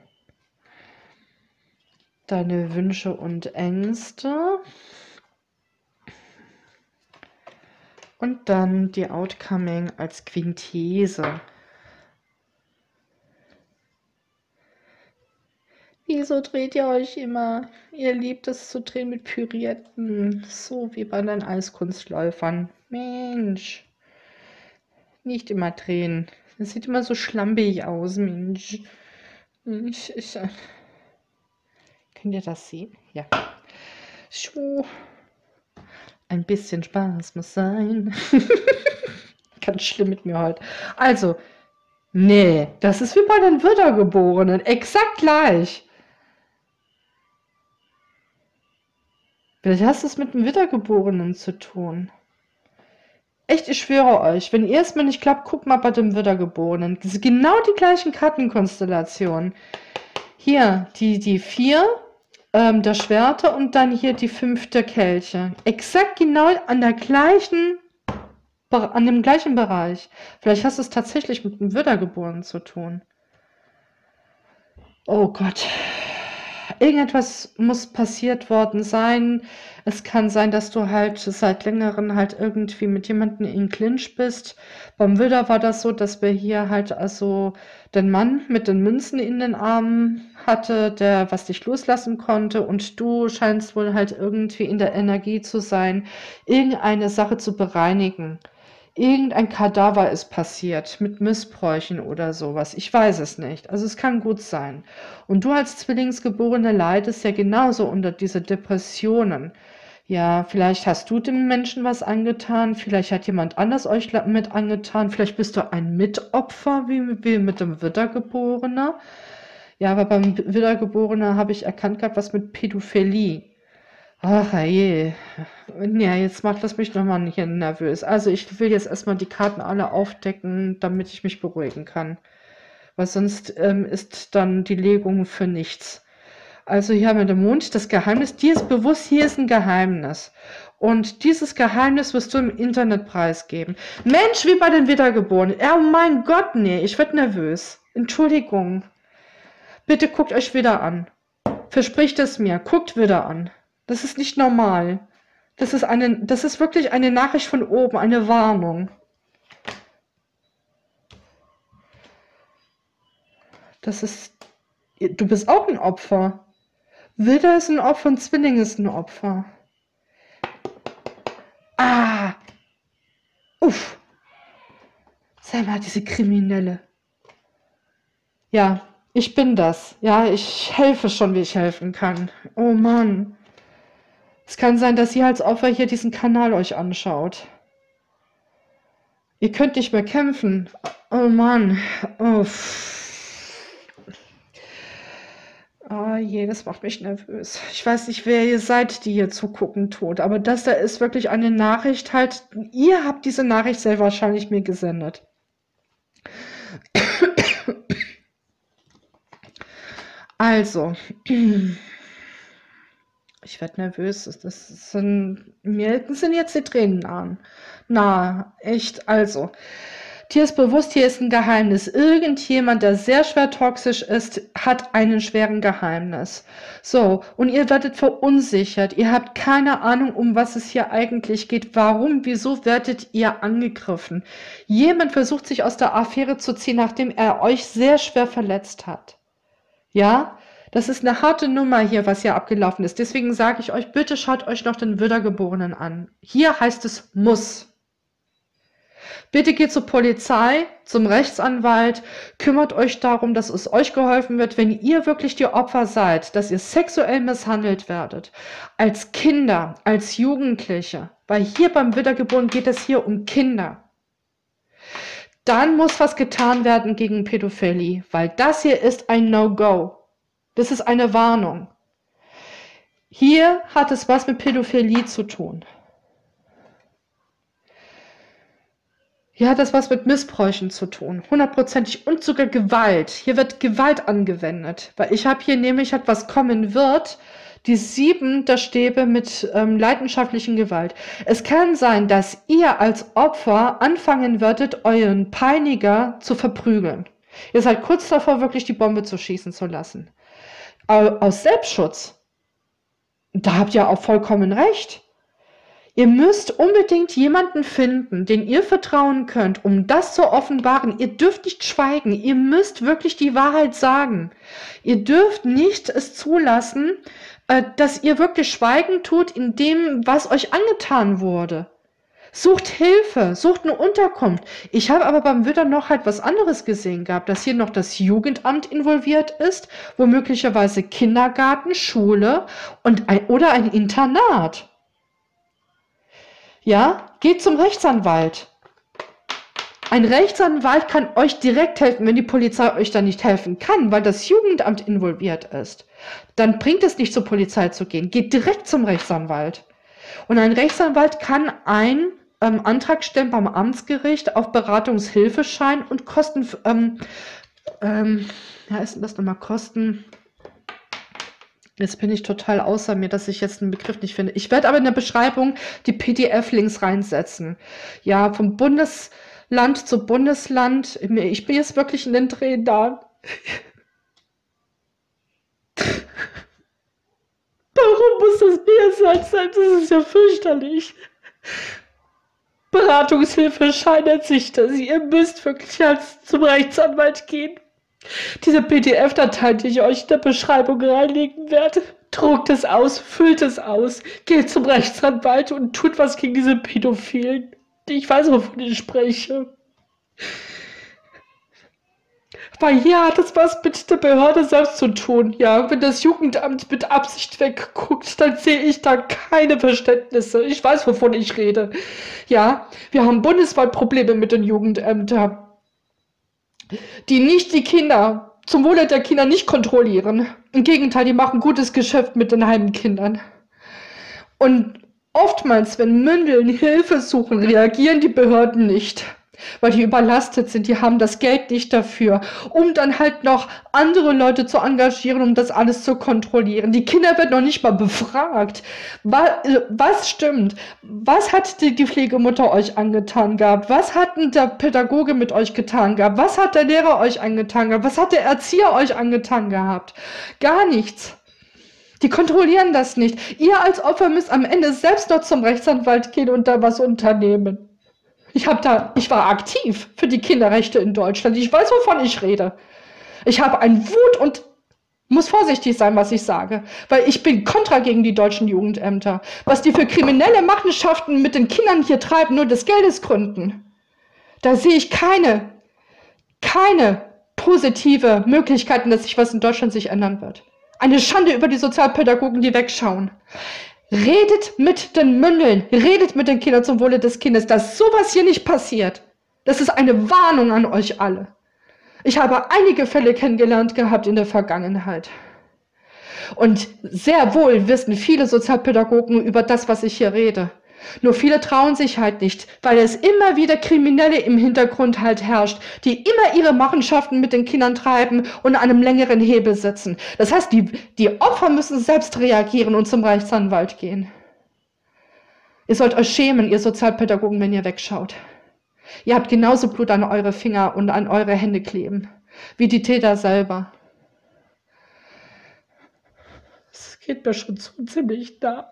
deine Wünsche und Ängste. Und dann die Outcoming als Quinthese. Wieso dreht ihr euch immer? Ihr liebt es zu drehen mit Pyrietten, so wie bei den Eiskunstläufern. Mensch, nicht immer drehen. Das sieht immer so schlampig aus, Mensch. Könnt ihr das sehen? Ja. So. Ein bisschen Spaß muss sein. Ganz schlimm mit mir heute. Also, nee, das ist wie bei den Wiedergeborenen. Exakt gleich. Vielleicht hast du es mit dem Wiedergeborenen zu tun. Echt, ich schwöre euch, wenn ihr es mir nicht glaubt, guckt mal bei dem Wiedergeborenen. Das sind genau die gleichen Kartenkonstellationen. Hier, die 4 der Schwerter und dann hier die 5 der Kelche. Exakt genau an dem gleichen Bereich. Vielleicht hast du es tatsächlich mit dem Wiedergeborenen zu tun. Oh Gott. Irgendetwas muss passiert worden sein. Es kann sein, dass du halt seit längerem halt irgendwie mit jemandem in Clinch bist. Beim Widder war das so, dass wir hier halt also den Mann mit den Münzen in den Armen hatte, der was dich loslassen konnte, und du scheinst wohl halt irgendwie in der Energie zu sein, irgendeine Sache zu bereinigen. Irgendein Kadaver ist passiert mit Missbräuchen oder sowas. Ich weiß es nicht. Also es kann gut sein. Und du als Zwillingsgeborene leidest ja genauso unter diese Depressionen. Ja, vielleicht hast du dem Menschen was angetan, vielleicht hat jemand anders euch mit angetan, vielleicht bist du ein Mitopfer, wie mit dem Wiedergeborener. Ja, aber beim Wiedergeborener habe ich erkannt gehabt, was mit Pädophilie. Ach je. Ja, jetzt macht das mich nochmal hier nervös. Also ich will jetzt erstmal die Karten alle aufdecken, damit ich mich beruhigen kann. Weil sonst ist dann die Legung für nichts. Also hier haben wir den Mond, das Geheimnis. Dir ist bewusst, hier ist ein Geheimnis. Und dieses Geheimnis wirst du im Internet preisgeben. Mensch, wie bei den Wiedergeborenen. Oh mein Gott, nee, ich werde nervös. Entschuldigung. Bitte guckt euch wieder an. Verspricht es mir. Guckt wieder an. Das ist nicht normal. Das ist wirklich eine Nachricht von oben, eine Warnung. Du bist auch ein Opfer. Widder ist ein Opfer und Zwilling ist ein Opfer. Ah! Uff! Sag mal, diese Kriminelle. Ja, ich bin das. Ja, ich helfe schon, wie ich helfen kann. Oh Mann. Es kann sein, dass ihr als Opfer hier diesen Kanal euch anschaut. Ihr könnt nicht mehr kämpfen. Oh Mann. Uff. Oh je, das macht mich nervös. Ich weiß nicht, wer ihr seid, die hier zugucken tut, aber das da ist wirklich eine Nachricht halt. Ihr habt diese Nachricht sehr wahrscheinlich mir gesendet. Also, ich werde nervös. Mir sind jetzt die Tränen nahen. Na, echt, also. Dir ist bewusst, hier ist ein Geheimnis. Irgendjemand, der sehr schwer toxisch ist, hat einen schweren Geheimnis. So, und ihr werdet verunsichert. Ihr habt keine Ahnung, um was es hier eigentlich geht. Warum, wieso werdet ihr angegriffen? Jemand versucht, sich aus der Affäre zu ziehen, nachdem er euch sehr schwer verletzt hat. Ja? Das ist eine harte Nummer hier, was hier abgelaufen ist. Deswegen sage ich euch, bitte schaut euch noch den Wiedergeborenen an. Hier heißt es muss. Bitte geht zur Polizei, zum Rechtsanwalt, kümmert euch darum, dass es euch geholfen wird, wenn ihr wirklich die Opfer seid, dass ihr sexuell misshandelt werdet, als Kinder, als Jugendliche, weil hier beim Wiedergeboren geht es hier um Kinder. Dann muss was getan werden gegen Pädophilie, weil das hier ist ein No-Go. Das ist eine Warnung. Hier hat es was mit Pädophilie zu tun. Hier hat das was mit Missbräuchen zu tun, 100%ig, und sogar Gewalt. Hier wird Gewalt angewendet, weil ich habe hier nämlich etwas kommen wird, die 7 der Stäbe mit leidenschaftlichen Gewalt. Es kann sein, dass ihr als Opfer anfangen werdet, euren Peiniger zu verprügeln. Ihr seid kurz davor, wirklich die Bombe zu schießen zu lassen. Aus Selbstschutz, da habt ihr auch vollkommen recht. Ihr müsst unbedingt jemanden finden, den ihr vertrauen könnt, um das zu offenbaren. Ihr dürft nicht schweigen. Ihr müsst wirklich die Wahrheit sagen. Ihr dürft nicht es zulassen, dass ihr wirklich Schweigen tut in dem, was euch angetan wurde. Sucht Hilfe, sucht eine Unterkunft. Ich habe aber beim Widder noch halt was anderes gesehen gehabt, dass hier noch das Jugendamt involviert ist, wo möglicherweise Kindergarten, Schule oder ein Internat. Ja, geht zum Rechtsanwalt. Ein Rechtsanwalt kann euch direkt helfen, wenn die Polizei euch da nicht helfen kann, weil das Jugendamt involviert ist. Dann bringt es nicht zur Polizei zu gehen. Geht direkt zum Rechtsanwalt. Und ein Rechtsanwalt kann einen Antrag stellen beim Amtsgericht auf Beratungshilfeschein und Kosten, ja, ist denn das nochmal Kosten? Jetzt bin ich total außer mir, dass ich jetzt einen Begriff nicht finde. Ich werde aber in der Beschreibung die PDF-Links reinsetzen. Ja, vom Bundesland zu Bundesland. Ich bin jetzt wirklich in den Tränen da. Warum muss das mir sein? Das ist ja fürchterlich. Beratungshilfeschein nennt sich das. Ihr müsst wirklich zum Rechtsanwalt gehen. Diese PDF-Datei, die ich euch in der Beschreibung reinlegen werde, druckt es aus, füllt es aus, geht zum Rechtsanwalt und tut was gegen diese Pädophilen. Ich weiß, wovon ich spreche. Weil hier hat es was mit der Behörde selbst zu tun. Ja, wenn das Jugendamt mit Absicht wegguckt, dann sehe ich da keine Verständnisse. Ich weiß, wovon ich rede. Ja, wir haben bundesweit Probleme mit den Jugendämtern, die nicht die Kinder, zum Wohle der Kinder nicht kontrollieren. Im Gegenteil, die machen gutes Geschäft mit den Heimkindern. Und oftmals, wenn Mündeln Hilfe suchen, reagieren die Behörden nicht, weil die überlastet sind, die haben das Geld nicht dafür, um dann halt noch andere Leute zu engagieren, um das alles zu kontrollieren. Die Kinder werden noch nicht mal befragt. Was stimmt? Was hat die Pflegemutter euch angetan gehabt? Was hat denn der Pädagoge mit euch getan gehabt? Was hat der Lehrer euch angetan gehabt? Was hat der Erzieher euch angetan gehabt? Gar nichts. Die kontrollieren das nicht. Ihr als Opfer müsst am Ende selbst noch zum Rechtsanwalt gehen und da was unternehmen. Ich war aktiv für die Kinderrechte in Deutschland. Ich weiß, wovon ich rede. Ich habe einen Wut und muss vorsichtig sein, was ich sage, weil ich bin kontra gegen die deutschen Jugendämter. Was die für kriminelle Machenschaften mit den Kindern hier treiben, nur des Geldes gründen. Da sehe ich keine positive Möglichkeiten, dass sich was in Deutschland sich ändern wird. Eine Schande über die Sozialpädagogen, die wegschauen. Redet mit den Mündeln, redet mit den Kindern zum Wohle des Kindes, dass sowas hier nicht passiert. Das ist eine Warnung an euch alle. Ich habe einige Fälle kennengelernt gehabt in der Vergangenheit. Und sehr wohl wissen viele Sozialpädagogen über das, was ich hier rede. Nur viele trauen sich halt nicht, weil es immer wieder Kriminelle im Hintergrund halt herrscht, die immer ihre Machenschaften mit den Kindern treiben und an einem längeren Hebel sitzen. Das heißt, die Opfer müssen selbst reagieren und zum Rechtsanwalt gehen. Ihr sollt euch schämen, ihr Sozialpädagogen, wenn ihr wegschaut. Ihr habt genauso Blut an eure Finger und an eure Hände kleben, wie die Täter selber. Es geht mir schon zu ziemlich nah.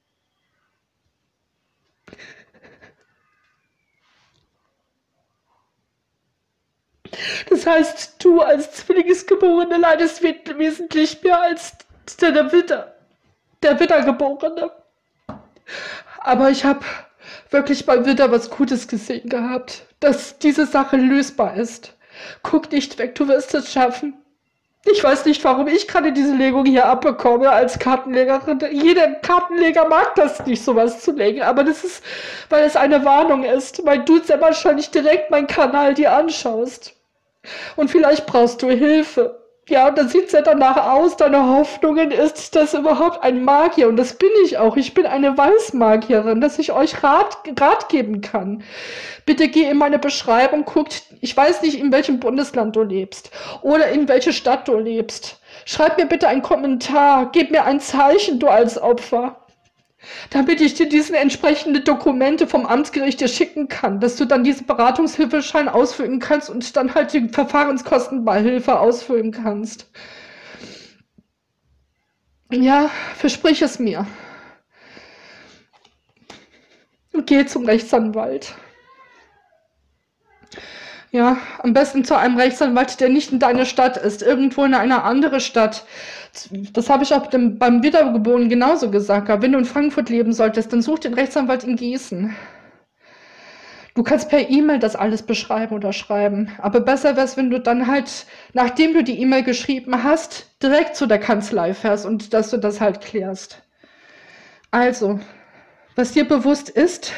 Das heißt, du als Zwillingsgeborene leidest wesentlich mehr als der Wiedergeborene. Aber ich habe wirklich beim Widder was Gutes gesehen gehabt, dass diese Sache lösbar ist. Guck nicht weg, du wirst es schaffen. Ich weiß nicht, warum ich gerade diese Legung hier abbekomme als Kartenlegerin. Jeder Kartenleger mag das nicht, sowas zu legen, aber das ist, weil es eine Warnung ist, weil du sehr wahrscheinlich direkt meinen Kanal dir anschaust. Und vielleicht brauchst du Hilfe. Ja, und dann sieht es ja danach aus, deine Hoffnungen ist, dass überhaupt ein Magier, und das bin ich auch, ich bin eine Weißmagierin, dass ich euch Rat geben kann. Bitte geh in meine Beschreibung, guckt, ich weiß nicht, in welchem Bundesland du lebst oder in welche Stadt du lebst. Schreib mir bitte einen Kommentar, gib mir ein Zeichen, du als Opfer, damit ich dir diese entsprechenden Dokumente vom Amtsgericht dir schicken kann, dass du dann diesen Beratungshilfeschein ausfüllen kannst und dann halt die Verfahrenskostenbeihilfe ausfüllen kannst. Ja, versprich es mir. Und geh zum Rechtsanwalt. Ja, am besten zu einem Rechtsanwalt, der nicht in deiner Stadt ist, irgendwo in einer anderen Stadt. Das habe ich auch beim Wiedergeborenen genauso gesagt. Wenn du in Frankfurt leben solltest, dann such den Rechtsanwalt in Gießen. Du kannst per E-Mail das alles beschreiben oder schreiben. Aber besser wäre es, wenn du dann halt, nachdem du die E-Mail geschrieben hast, direkt zu der Kanzlei fährst und dass du das halt klärst. Also, was dir bewusst ist,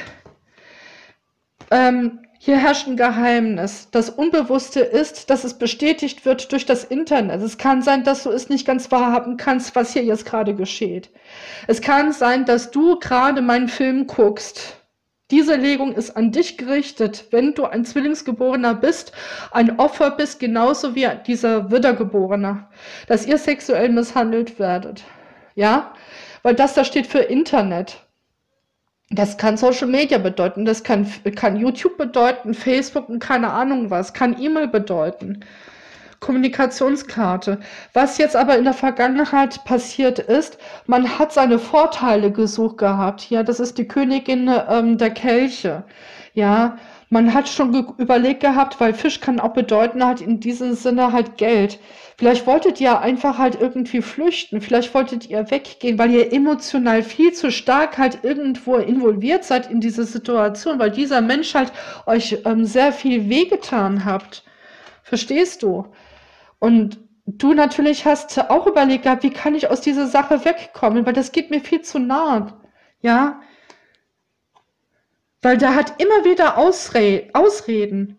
hier herrscht ein Geheimnis. Das Unbewusste ist, dass es bestätigt wird durch das Internet. Es kann sein, dass du es nicht ganz wahrhaben kannst, was hier jetzt gerade geschieht. Es kann sein, dass du gerade meinen Film guckst. Diese Legung ist an dich gerichtet, wenn du ein Zwillingsgeborener bist, ein Opfer bist, genauso wie dieser Wiedergeborene, dass ihr sexuell misshandelt werdet. Ja? Weil das da steht für Internet. Das kann Social Media bedeuten, das kann YouTube bedeuten, Facebook und keine Ahnung was, kann E-Mail bedeuten, Kommunikationskarte. Was jetzt aber in der Vergangenheit passiert ist, man hat seine Vorteile gesucht gehabt. Ja, das ist die Königin der Kelche. Ja, man hat schon überlegt gehabt, weil Fisch kann auch bedeuten halt in diesem Sinne halt Geld. Vielleicht wolltet ihr einfach halt irgendwie flüchten, vielleicht wolltet ihr weggehen, weil ihr emotional viel zu stark halt irgendwo involviert seid in diese Situation, weil dieser Mensch halt euch sehr viel wehgetan habt. Verstehst du? Und du natürlich hast auch überlegt gehabt, wie kann ich aus dieser Sache wegkommen, weil das geht mir viel zu nahe. Ja, weil der hat immer wieder Ausreden.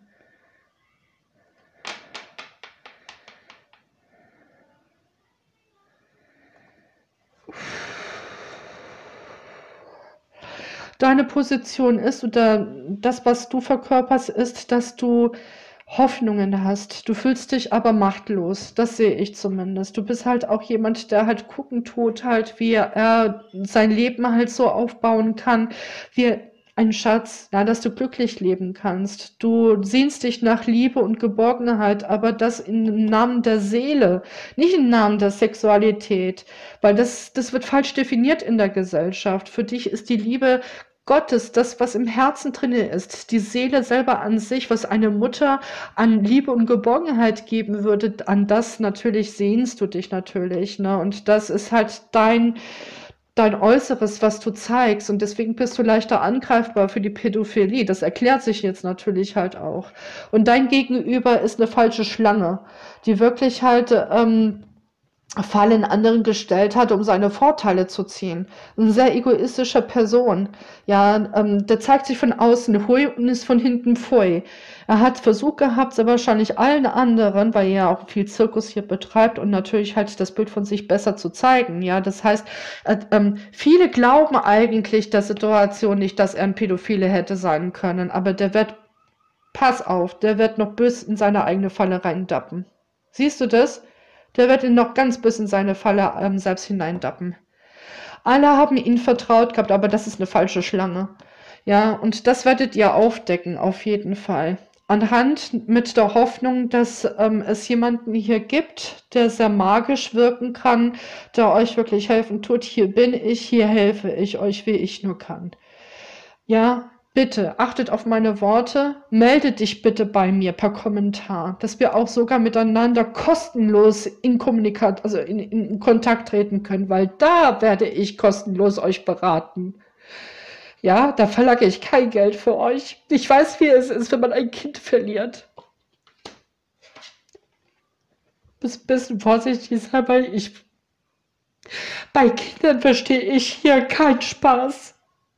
Deine Position ist oder das, was du verkörperst, ist, dass du Hoffnungen hast. Du fühlst dich aber machtlos. Das sehe ich zumindest. Du bist halt auch jemand, der halt gucken tut, halt, wie er sein Leben halt so aufbauen kann, wie ein Schatz, ja, dass du glücklich leben kannst. Du sehnst dich nach Liebe und Geborgenheit, aber das im Namen der Seele, nicht im Namen der Sexualität, weil das wird falsch definiert in der Gesellschaft. Für dich ist die Liebe Gottes, das, was im Herzen drin ist, die Seele selber an sich, was eine Mutter an Liebe und Geborgenheit geben würde, an das natürlich sehnst du dich natürlich, ne? Und das ist halt dein Äußeres, was du zeigst. Und deswegen bist du leichter angreifbar für die Pädophilie. Das erklärt sich jetzt natürlich halt auch. Und dein Gegenüber ist eine falsche Schlange, die wirklich halt Fallen anderen gestellt hat, um seine Vorteile zu ziehen. Eine sehr egoistische Person. Ja, der zeigt sich von außen hui und ist von hinten pfui. Er hat Versuch gehabt, sehr wahrscheinlich allen anderen, weil er ja auch viel Zirkus hier betreibt und natürlich halt das Bild von sich besser zu zeigen. Ja, das heißt, viele glauben eigentlich der Situation nicht, dass er ein Pädophile hätte sein können, aber pass auf, der wird noch bös in seine eigene Falle reindappen. Siehst du das? Der wird ihn noch ganz bis in seine Falle selbst hineindappen. Alle haben ihn vertraut gehabt, aber das ist eine falsche Schlange. Ja, und das werdet ihr aufdecken, auf jeden Fall. Anhand mit der Hoffnung, dass es jemanden hier gibt, der sehr magisch wirken kann, der euch wirklich helfen tut. Hier bin ich, hier helfe ich euch, wie ich nur kann. Ja, bitte, achtet auf meine Worte, melde dich bitte bei mir per Kommentar, dass wir auch sogar miteinander kostenlos in Kontakt treten können, weil da werde ich kostenlos euch beraten. Ja, da verlange ich kein Geld für euch. Ich weiß, wie es ist, wenn man ein Kind verliert. Bist ein bisschen vorsichtig sein, weil bei Kindern verstehe ich hier keinen Spaß.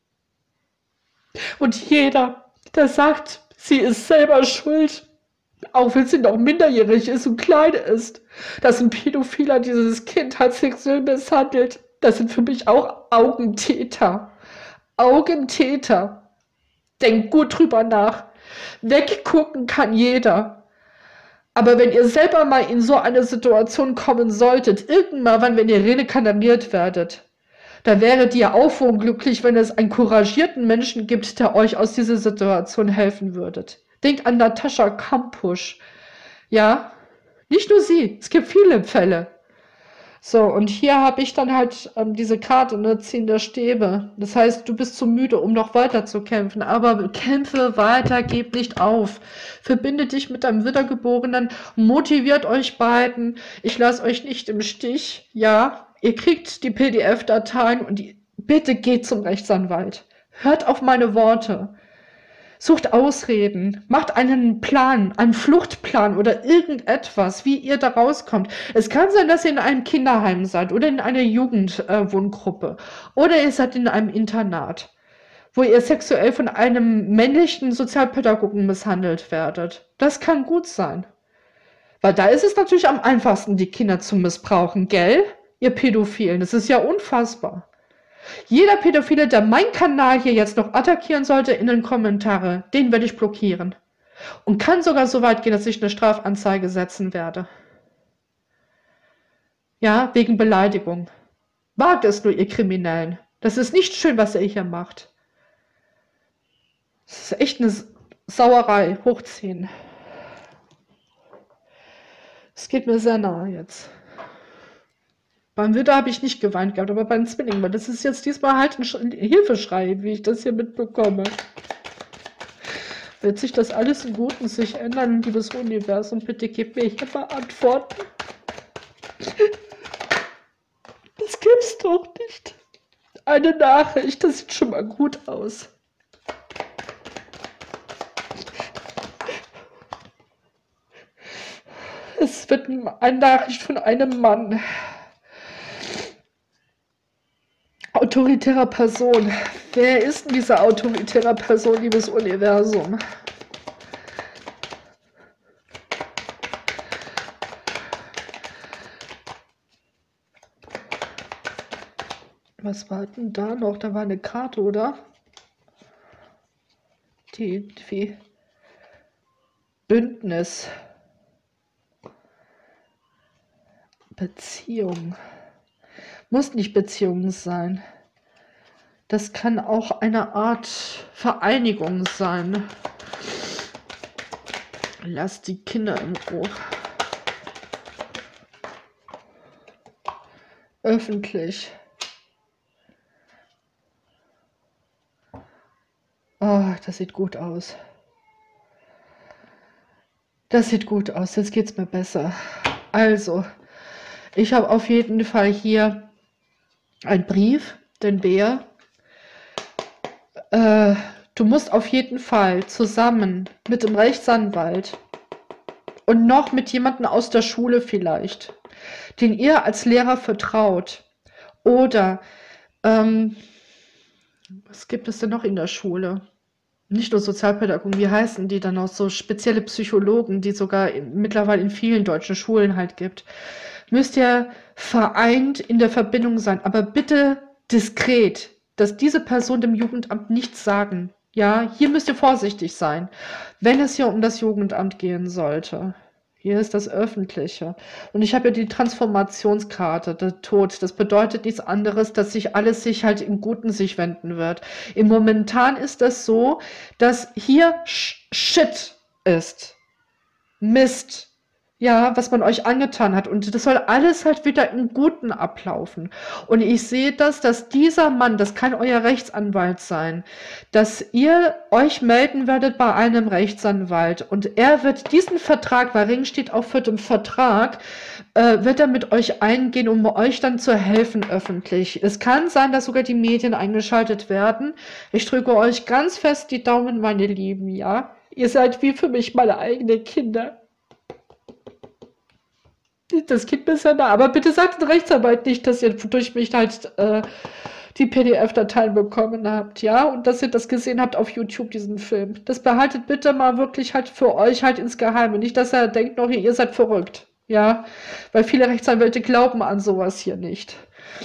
Und jeder, der sagt, sie ist selber schuld, auch wenn sie noch minderjährig ist und klein ist, dass ein Pädophiler dieses Kind hat sexuell misshandelt, das sind für mich auch Augentäter. Augentäter. Denkt gut drüber nach. Weggucken kann jeder. Aber wenn ihr selber mal in so eine Situation kommen solltet, irgendwann, wenn ihr reinkarniert werdet, da wäret ihr auch wohl glücklich, wenn es einen couragierten Menschen gibt, der euch aus dieser Situation helfen würdet. Denkt an Natascha Kampusch. Ja, nicht nur sie, es gibt viele Fälle. So, und hier habe ich dann halt diese Karte, ne, 10 der Stäbe. Das heißt, du bist zu müde, um noch weiter zu kämpfen. Aber kämpfe weiter, gib nicht auf. Verbinde dich mit deinem Wiedergeborenen, motiviert euch beiden. Ich lasse euch nicht im Stich, ja. Ihr kriegt die PDF-Dateien und bitte geht zum Rechtsanwalt. Hört auf meine Worte. Sucht Ausreden. Macht einen Plan, einen Fluchtplan oder irgendetwas, wie ihr da rauskommt. Es kann sein, dass ihr in einem Kinderheim seid oder in einer Jugendwohngruppe oder ihr seid in einem Internat, wo ihr sexuell von einem männlichen Sozialpädagogen misshandelt werdet. Das kann gut sein. Weil da ist es natürlich am einfachsten, die Kinder zu missbrauchen, gell? Ihr Pädophilen, das ist ja unfassbar. Jeder Pädophile, der meinen Kanal hier jetzt noch attackieren sollte in den Kommentaren, den werde ich blockieren. Und kann sogar so weit gehen, dass ich eine Strafanzeige setzen werde. Ja, wegen Beleidigung. Wagt es nur, ihr Kriminellen. Das ist nicht schön, was ihr hier macht. Das ist echt eine Sauerei, hoch 10. Es geht mir sehr nahe jetzt. Beim Widder habe ich nicht geweint gehabt, aber beim Zwilling, weil das ist jetzt diesmal halt ein Hilfeschrei, wie ich das hier mitbekomme. Wird sich das alles im Guten sich ändern, liebes Universum? Bitte gib mir hier mal Antworten. Das gibt's doch nicht. Eine Nachricht, das sieht schon mal gut aus. Es wird eine Nachricht von einem Mann. Autoritärer Person. Wer ist denn diese autoritäre Person, liebes Universum? Was war denn da noch? Da war eine Karte, oder? Die Bündnis. Beziehung. Muss nicht Beziehung sein. Das kann auch eine Art Vereinigung sein. Lass die Kinder in Ruhe. Öffentlich. Oh, das sieht gut aus. Das sieht gut aus. Jetzt geht's mir besser. Also, ich habe auf jeden Fall hier einen Brief, den Bär. Du musst auf jeden Fall zusammen mit dem Rechtsanwalt und noch mit jemandem aus der Schule vielleicht, den ihr als Lehrer vertraut, oder was gibt es denn noch in der Schule? Nicht nur Sozialpädagogen, wie heißen die dann auch, so spezielle Psychologen, die sogar mittlerweile in vielen deutschen Schulen halt gibt. Müsst ihr vereint in der Verbindung sein, aber bitte diskret, dass diese Person dem Jugendamt nichts sagen. Ja, hier müsst ihr vorsichtig sein, wenn es hier um das Jugendamt gehen sollte. Hier ist das Öffentliche. Und ich habe ja die Transformationskarte, der Tod. Das bedeutet nichts anderes, dass sich alles halt in Guten sich wenden wird. Im Momentan ist das so, dass hier Shit ist. Mist. Ja, was man euch angetan hat. Und das soll alles halt wieder im Guten ablaufen. Und ich sehe das, dass dieser Mann, das kann euer Rechtsanwalt sein, dass ihr euch melden werdet bei einem Rechtsanwalt. Und er wird diesen Vertrag, weil Ring steht auch für den Vertrag, wird er mit euch eingehen, um euch dann zu helfen öffentlich. Es kann sein, dass sogar die Medien eingeschaltet werden. Ich drücke euch ganz fest die Daumen, meine Lieben, ja. Ihr seid wie für mich meine eigenen Kinder. Das Kind bisher da. Aber bitte sagt den Rechtsanwalt nicht, dass ihr durch mich halt die PDF-Dateien bekommen habt, ja? Und dass ihr das gesehen habt auf YouTube, diesen Film. Das behaltet bitte mal wirklich halt für euch halt ins Geheime. Nicht, dass er denkt noch, ihr seid verrückt, ja? Weil viele Rechtsanwälte glauben an sowas hier nicht.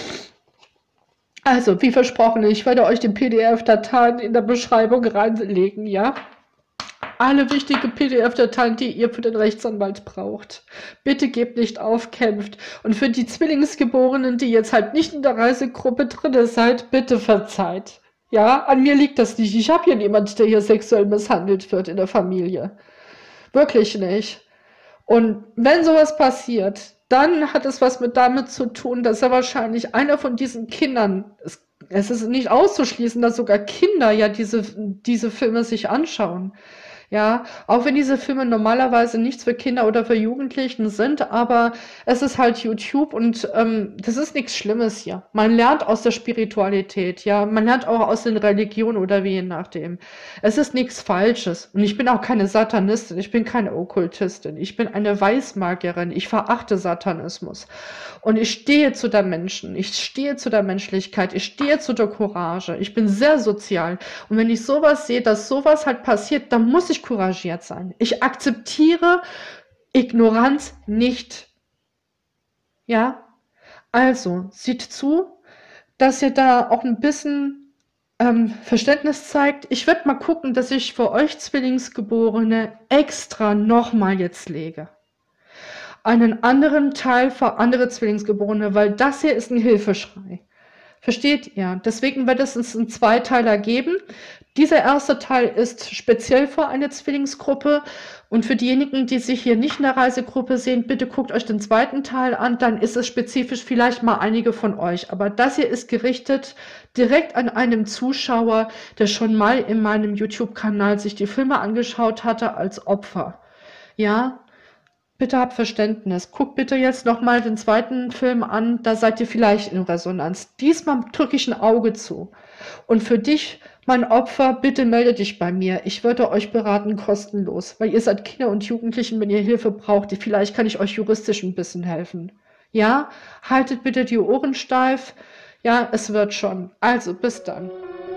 Also, wie versprochen, ich werde euch die PDF-Dateien in der Beschreibung reinlegen, ja? Alle wichtigen PDF-Dateien, die ihr für den Rechtsanwalt braucht. Bitte gebt nicht auf, kämpft. Und für die Zwillingsgeborenen, die jetzt halt nicht in der Reisegruppe drin seid, bitte verzeiht. Ja, an mir liegt das nicht. Ich habe hier niemanden, der hier sexuell misshandelt wird in der Familie. Wirklich nicht. Und wenn sowas passiert, dann hat es was damit zu tun, dass er wahrscheinlich einer von diesen Kindern, es ist nicht auszuschließen, dass sogar Kinder ja diese Filme sich anschauen. Ja, auch wenn diese Filme normalerweise nichts für Kinder oder für Jugendlichen sind, aber es ist halt YouTube und das ist nichts Schlimmes hier. Man lernt aus der Spiritualität, ja, man lernt auch aus den Religionen oder wie je nachdem. Es ist nichts Falsches und ich bin auch keine Satanistin, ich bin keine Okkultistin, ich bin eine Weismagierin, ich verachte Satanismus und ich stehe zu der Menschen, ich stehe zu der Menschlichkeit, ich stehe zu der Courage, ich bin sehr sozial und wenn ich sowas sehe, dass sowas halt passiert, dann muss ich couragiert sein. Ich akzeptiere Ignoranz nicht. Ja, also seht zu, dass ihr da auch ein bisschen Verständnis zeigt. Ich werde mal gucken, dass ich für euch Zwillingsgeborene extra nochmal jetzt lege. Einen anderen Teil für andere Zwillingsgeborene, weil das hier ist ein Hilfeschrei. Versteht ihr? Deswegen wird es einen Zweiteiler geben. Dieser erste Teil ist speziell für eine Zwillingsgruppe und für diejenigen, die sich hier nicht in der Reisegruppe sehen, bitte guckt euch den zweiten Teil an, dann ist es spezifisch vielleicht mal einige von euch. Aber das hier ist gerichtet direkt an einem Zuschauer, der schon mal in meinem YouTube-Kanal sich die Filme angeschaut hatte als Opfer. Ja? Bitte habt Verständnis. Guckt bitte jetzt nochmal den zweiten Film an, da seid ihr vielleicht in Resonanz. Diesmal drücke ich ein Auge zu. Und für dich, Mein Opfer, bitte melde dich bei mir. Ich würde euch beraten, kostenlos, weil ihr seid Kinder und Jugendlichen, wenn ihr Hilfe braucht. Vielleicht kann ich euch juristisch ein bisschen helfen. Ja, haltet bitte die Ohren steif. Ja, es wird schon. Also, bis dann.